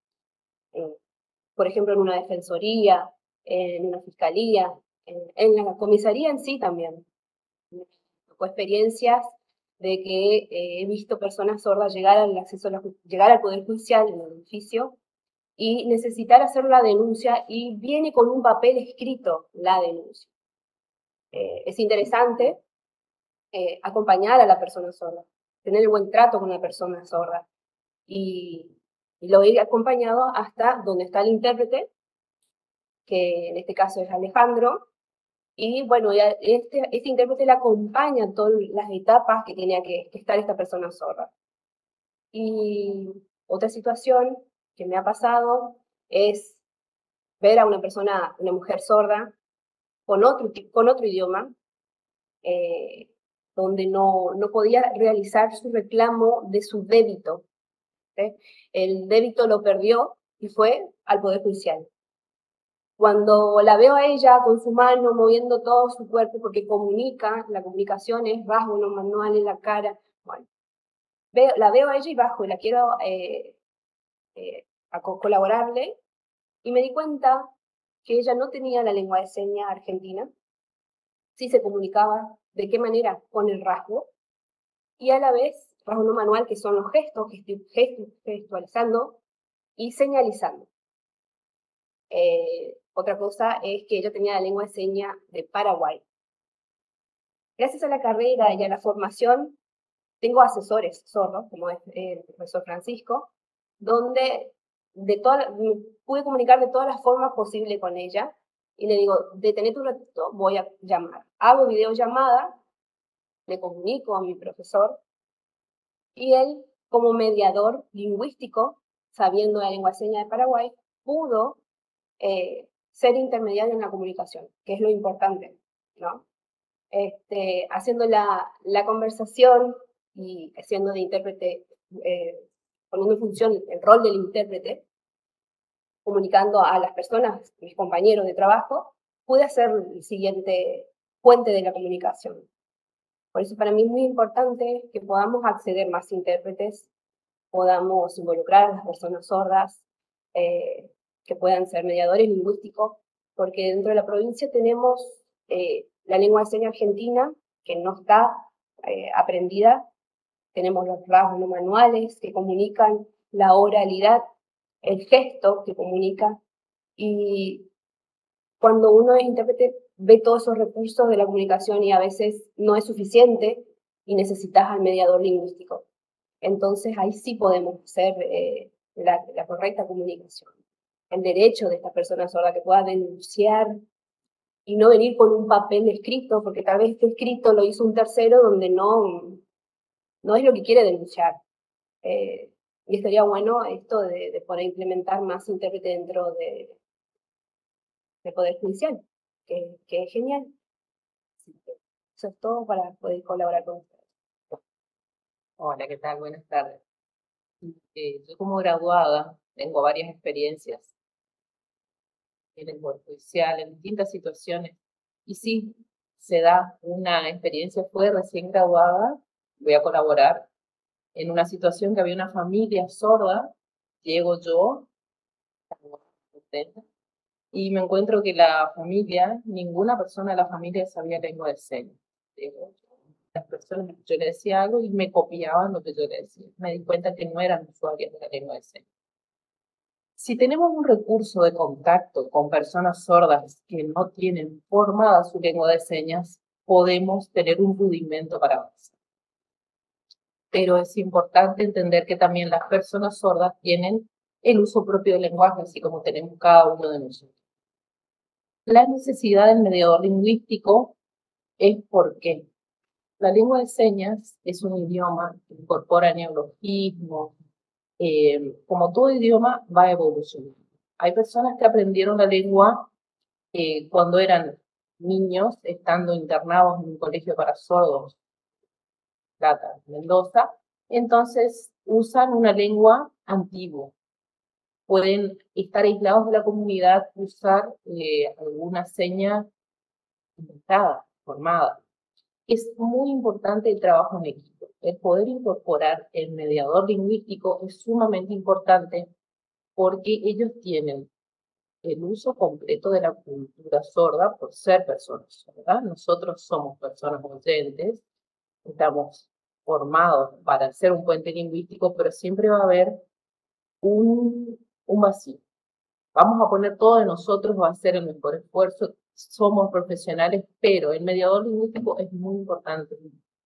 Por ejemplo, en una defensoría, en una fiscalía, en la comisaría en sí también. Me tocó experiencias de que he visto personas sordas llegar al Poder Judicial en el edificio y necesitar hacer la denuncia y viene con un papel escrito la denuncia. Es interesante acompañar a la persona sorda, tener el buen trato con la persona sorda y lo he acompañado hasta donde está el intérprete que en este caso es Alejandro, y bueno, este intérprete le acompaña en todas las etapas que tenía que estar esta persona sorda. Y otra situación que me ha pasado es ver a una mujer sorda con otro idioma, donde no podía realizar su reclamo de su débito. El débito lo perdió y fue al Poder Judicial. Cuando la veo a ella con su mano moviendo todo su cuerpo, porque la comunicación es rasgo no manual en la cara, bueno, la veo a ella y bajo y la quiero colaborarle, y me di cuenta que ella no tenía la lengua de señas argentina, sí se comunicaba, ¿de qué manera? Con el rasgo, y a la vez rasgo no manual, que son los gestos, gestualizando y señalizando. Otra cosa es que ella tenía la lengua de señas de Paraguay. Gracias a la carrera y a la formación, tengo asesores sordos, como es el profesor Francisco, donde pude comunicar de todas las formas posibles con ella, y le digo, detenete un ratito, voy a llamar. Hago videollamada, le comunico a mi profesor, y él, como mediador lingüístico, sabiendo la lengua de señas de Paraguay, pudo ser intermediario en la comunicación, que es lo importante, ¿no? Haciendo la conversación y haciendo de intérprete, poniendo en función el rol del intérprete, comunicando a las personas, mis compañeros de trabajo, pude hacer el siguiente puente de la comunicación. Por eso para mí es muy importante que podamos acceder más intérpretes, podamos involucrar a las personas sordas, que puedan ser mediadores lingüísticos, porque dentro de la provincia tenemos la lengua de señas argentina, que no está aprendida. Tenemos los rasgos no manuales que comunican, la oralidad, el gesto que comunica. Y cuando uno es intérprete, ve todos esos recursos de la comunicación y a veces no es suficiente y necesitas al mediador lingüístico. Entonces ahí sí podemos hacer la correcta comunicación. El derecho de esta persona sorda que pueda denunciar y no venir con un papel escrito, porque tal vez este escrito lo hizo un tercero donde no es lo que quiere denunciar. Y estaría bueno esto de poder implementar más intérprete dentro del Poder Judicial, que es genial. Eso es todo para poder colaborar con ustedes. Hola, ¿qué tal? Buenas tardes. Yo como graduada tengo varias experiencias en el Poder Judicial, en distintas situaciones. Y sí, se da una experiencia, fue recién graduada, voy a colaborar en una situación que había una familia sorda, llego yo, y me encuentro que la familia, ninguna persona de la familia sabía lengua de señas. Las personas, yo le decía algo y me copiaban lo que yo le decía. Me di cuenta que no eran usuarios de la lengua de señas. Si tenemos un recurso de contacto con personas sordas que no tienen formada su lengua de señas, podemos tener un rudimento para avanzar. Pero es importante entender que también las personas sordas tienen el uso propio del lenguaje, así como tenemos cada uno de nosotros. La necesidad del mediador lingüístico es porque la lengua de señas es un idioma que incorpora neologismos, como todo idioma va evolucionando. Hay personas que aprendieron la lengua cuando eran niños, estando internados en un colegio para sordos, Plata, Mendoza, entonces usan una lengua antigua. Pueden estar aislados de la comunidad, usar alguna seña inventada, formada. Es muy importante el trabajo en equipo. El poder incorporar el mediador lingüístico es sumamente importante porque ellos tienen el uso completo de la cultura sorda por ser personas sordas. Nosotros somos personas oyentes, estamos formados para hacer un puente lingüístico, pero siempre va a haber un vacío. Vamos a poner todo de nosotros, va a ser el mejor esfuerzo, somos profesionales, pero el mediador lingüístico es muy importante.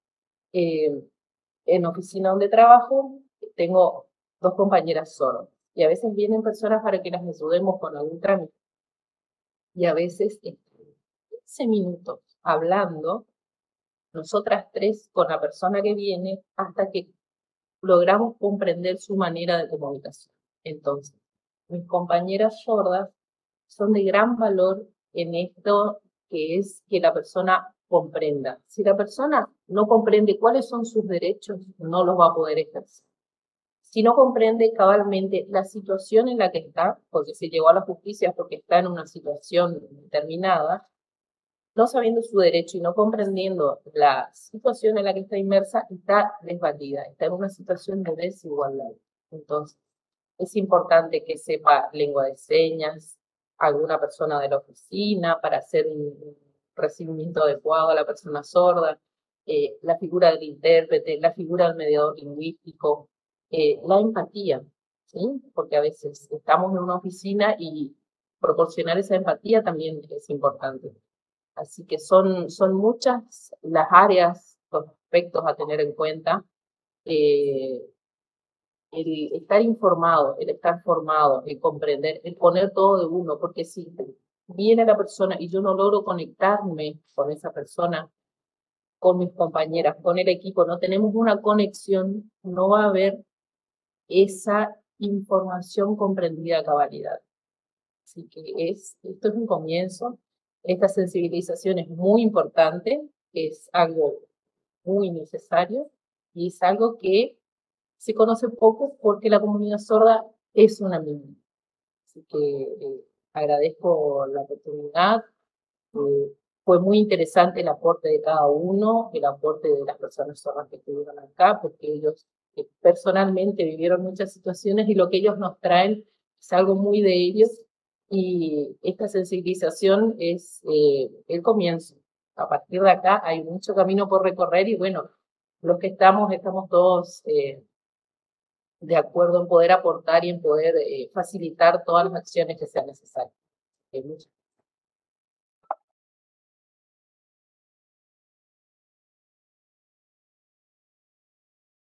En la oficina donde trabajo tengo 2 compañeras sordas y a veces vienen personas para que las ayudemos con algún trámite. y a veces 15 minutos hablando, nosotras tres con la persona que viene, hasta que logramos comprender su manera de comunicación. Entonces, mis compañeras sordas son de gran valor en esto que es que la persona comprenda. Si la persona no comprende cuáles son sus derechos, no los va a poder ejercer. Si no comprende cabalmente la situación en la que está, porque se llegó a la justicia porque está en una situación determinada, no sabiendo su derecho y no comprendiendo la situación en la que está inmersa, está desvalida, está en una situación de desigualdad. Entonces, es importante que sepa lengua de señas, alguna persona de la oficina para hacer un recibimiento adecuado a la persona sorda, la figura del intérprete, la figura del mediador lingüístico, la empatía, ¿sí? Porque a veces estamos en una oficina y proporcionar esa empatía también es importante. Así que son muchas las áreas, los aspectos a tener en cuenta. El estar informado, el estar formado, el comprender, el poner todo de uno, porque si viene la persona y yo no logro conectarme con esa persona, con mis compañeras, con el equipo, no tenemos una conexión, no va a haber esa información comprendida a cabalidad. Así que esto es un comienzo, esta sensibilización es muy importante, es algo muy necesario y es algo que se conoce poco porque la comunidad sorda es una minoría. Así que agradezco la oportunidad. Fue muy interesante el aporte de cada uno, el aporte de las personas sordas que estuvieron acá, porque ellos personalmente vivieron muchas situaciones y lo que ellos nos traen es algo muy de ellos. Y esta sensibilización es el comienzo. A partir de acá hay mucho camino por recorrer y bueno, los que estamos todos de acuerdo en poder aportar y en poder facilitar todas las acciones que sean necesarias. Muchas